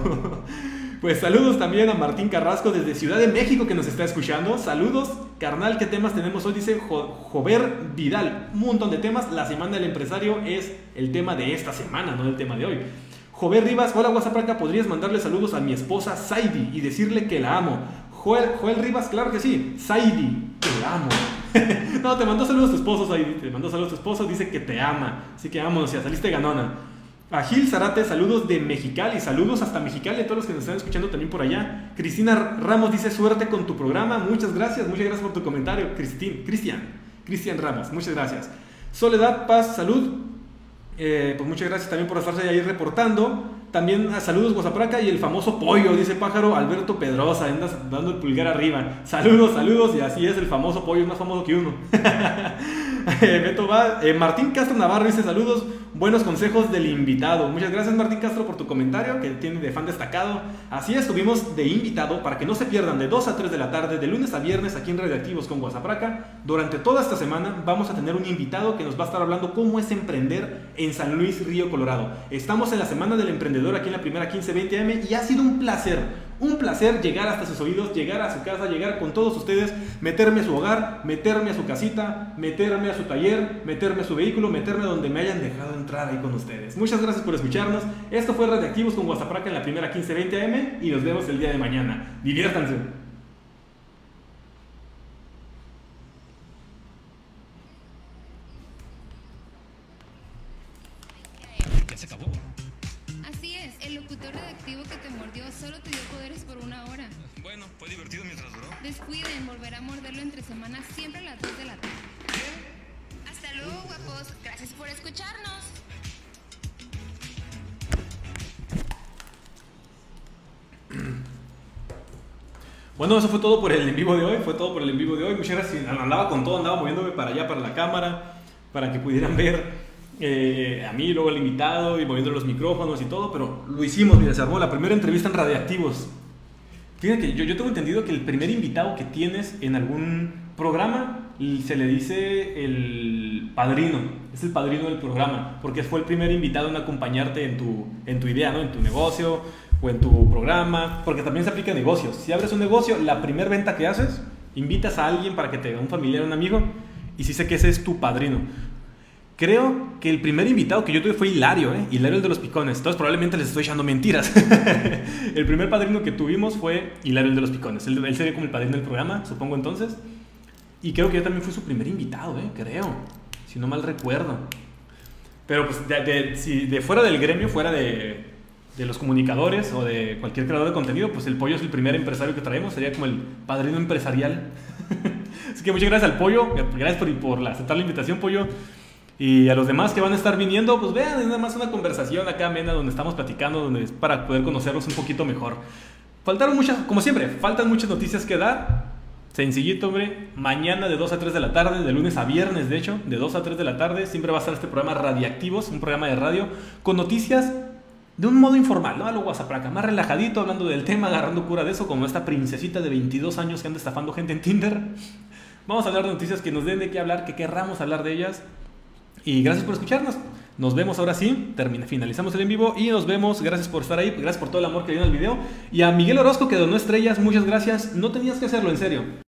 Pues saludos también a Martín Carrasco desde Ciudad de México que nos está escuchando. Saludos, carnal, ¿qué temas tenemos hoy? Dice jo Jover Vidal, un montón de temas. La semana del empresario es el tema de esta semana, no el tema de hoy. Jover Rivas, hola WhatsApp, ¿podrías mandarle saludos a mi esposa Saidi y decirle que la amo? Joel, Joel Rivas, claro que sí. Saidi, te amo. No, te mandó saludos a tu esposo, Saidi, te mandó saludos a tu esposo, dice que te ama. Así que vámonos, ya saliste ganona. A Gil Zarate, saludos de Mexicali, saludos hasta Mexicali, a todos los que nos están escuchando también por allá. Cristina Ramos dice, suerte con tu programa, muchas gracias, muchas gracias por tu comentario. Cristín, Cristian, Cristian Ramos, muchas gracias. Soledad Paz, salud, eh, pues muchas gracias también por estarse ahí reportando. También a saludos Guasapraca y el famoso pollo, dice Pájaro Alberto Pedrosa, andas dando el pulgar arriba. Saludos, saludos, y así es, el famoso pollo es más famoso que uno. Beto va, eh, Martín Castro Navarro dice saludos, buenos consejos del invitado. Muchas gracias Martín Castro por tu comentario que tiene de fan destacado. Así estuvimos de invitado para que no se pierdan de dos a tres de la tarde, de lunes a viernes aquí en Radioactivos con Guasapraca. Durante toda esta semana vamos a tener un invitado que nos va a estar hablando cómo es emprender en San Luis Río Colorado. Estamos en la semana del emprendedor aquí en la primera quince veinte eme y ha sido un placer, un placer llegar hasta sus oídos, llegar a su casa, llegar con todos ustedes, meterme a su hogar, meterme a su casita, meterme a su taller, meterme a su vehículo, meterme donde me hayan dejado entrar ahí con ustedes. Muchas gracias por escucharnos. Esto fue Radioactivos con Guasapraca en la primera quince veinte eme y nos vemos el día de mañana. Diviértanse. Ya se acabó. Así es, el locutor radioactivo que te mordió solo te dio poderes por una hora. Bueno, fue divertido mientras duró. Descuiden, volverá a morderlo entre semanas siempre a las dos de la tarde. Hasta luego, guapos. Gracias por escucharnos. Bueno, eso fue todo por el en vivo de hoy, fue todo por el en vivo de hoy. Muchas gracias, andaba con todo, andaba moviéndome para allá, para la cámara, para que pudieran ver eh, a mí, luego al invitado y moviendo los micrófonos y todo, pero lo hicimos, mira, se armó la primera entrevista en Radioactivos. Fíjate, yo, yo tengo entendido que el primer invitado que tienes en algún programa se le dice el padrino, es el padrino del programa, porque fue el primer invitado en acompañarte en tu, en tu idea, ¿no? En tu negocio, o en tu programa, porque también se aplica en negocios. Si abres un negocio, la primera venta que haces, invitas a alguien para que te, un familiar, un amigo, y si sé que ese es tu padrino. Creo que el primer invitado que yo tuve fue Hilario, ¿eh? Hilario el de los picones. Entonces probablemente les estoy echando mentiras. El primer padrino que tuvimos fue Hilario el de los picones. Él, él sería como el padrino del programa, supongo entonces. Y creo que yo también fui su primer invitado, ¿eh? Creo, si no mal recuerdo. Pero pues de, de, si de fuera del gremio, fuera de, de los comunicadores o de cualquier creador de contenido, pues el Pollo es el primer empresario que traemos. Sería como el padrino empresarial. Así que muchas gracias al Pollo. Gracias por, por aceptar la invitación, Pollo. Y a los demás que van a estar viniendo, pues vean, es nada más una conversación acá amena donde estamos platicando, donde es para poder conocerlos un poquito mejor. Faltaron muchas, como siempre, faltan muchas noticias que dar. Sencillito, hombre. Mañana de dos a tres de la tarde, de lunes a viernes, de hecho, de dos a tres de la tarde, siempre va a estar este programa Radiactivos, un programa de radio con noticias de un modo informal, ¿no? A lo WhatsApp acá, más relajadito, hablando del tema, agarrando cura de eso, como esta princesita de veintidós años que anda estafando gente en Tinder. Vamos a hablar de noticias que nos den de qué hablar, que querramos hablar de ellas. Y gracias por escucharnos. Nos vemos ahora sí. Termina, finalizamos el en vivo y nos vemos. Gracias por estar ahí. Gracias por todo el amor que dio en el video. Y a Miguel Orozco que donó estrellas. Muchas gracias. No tenías que hacerlo, en serio.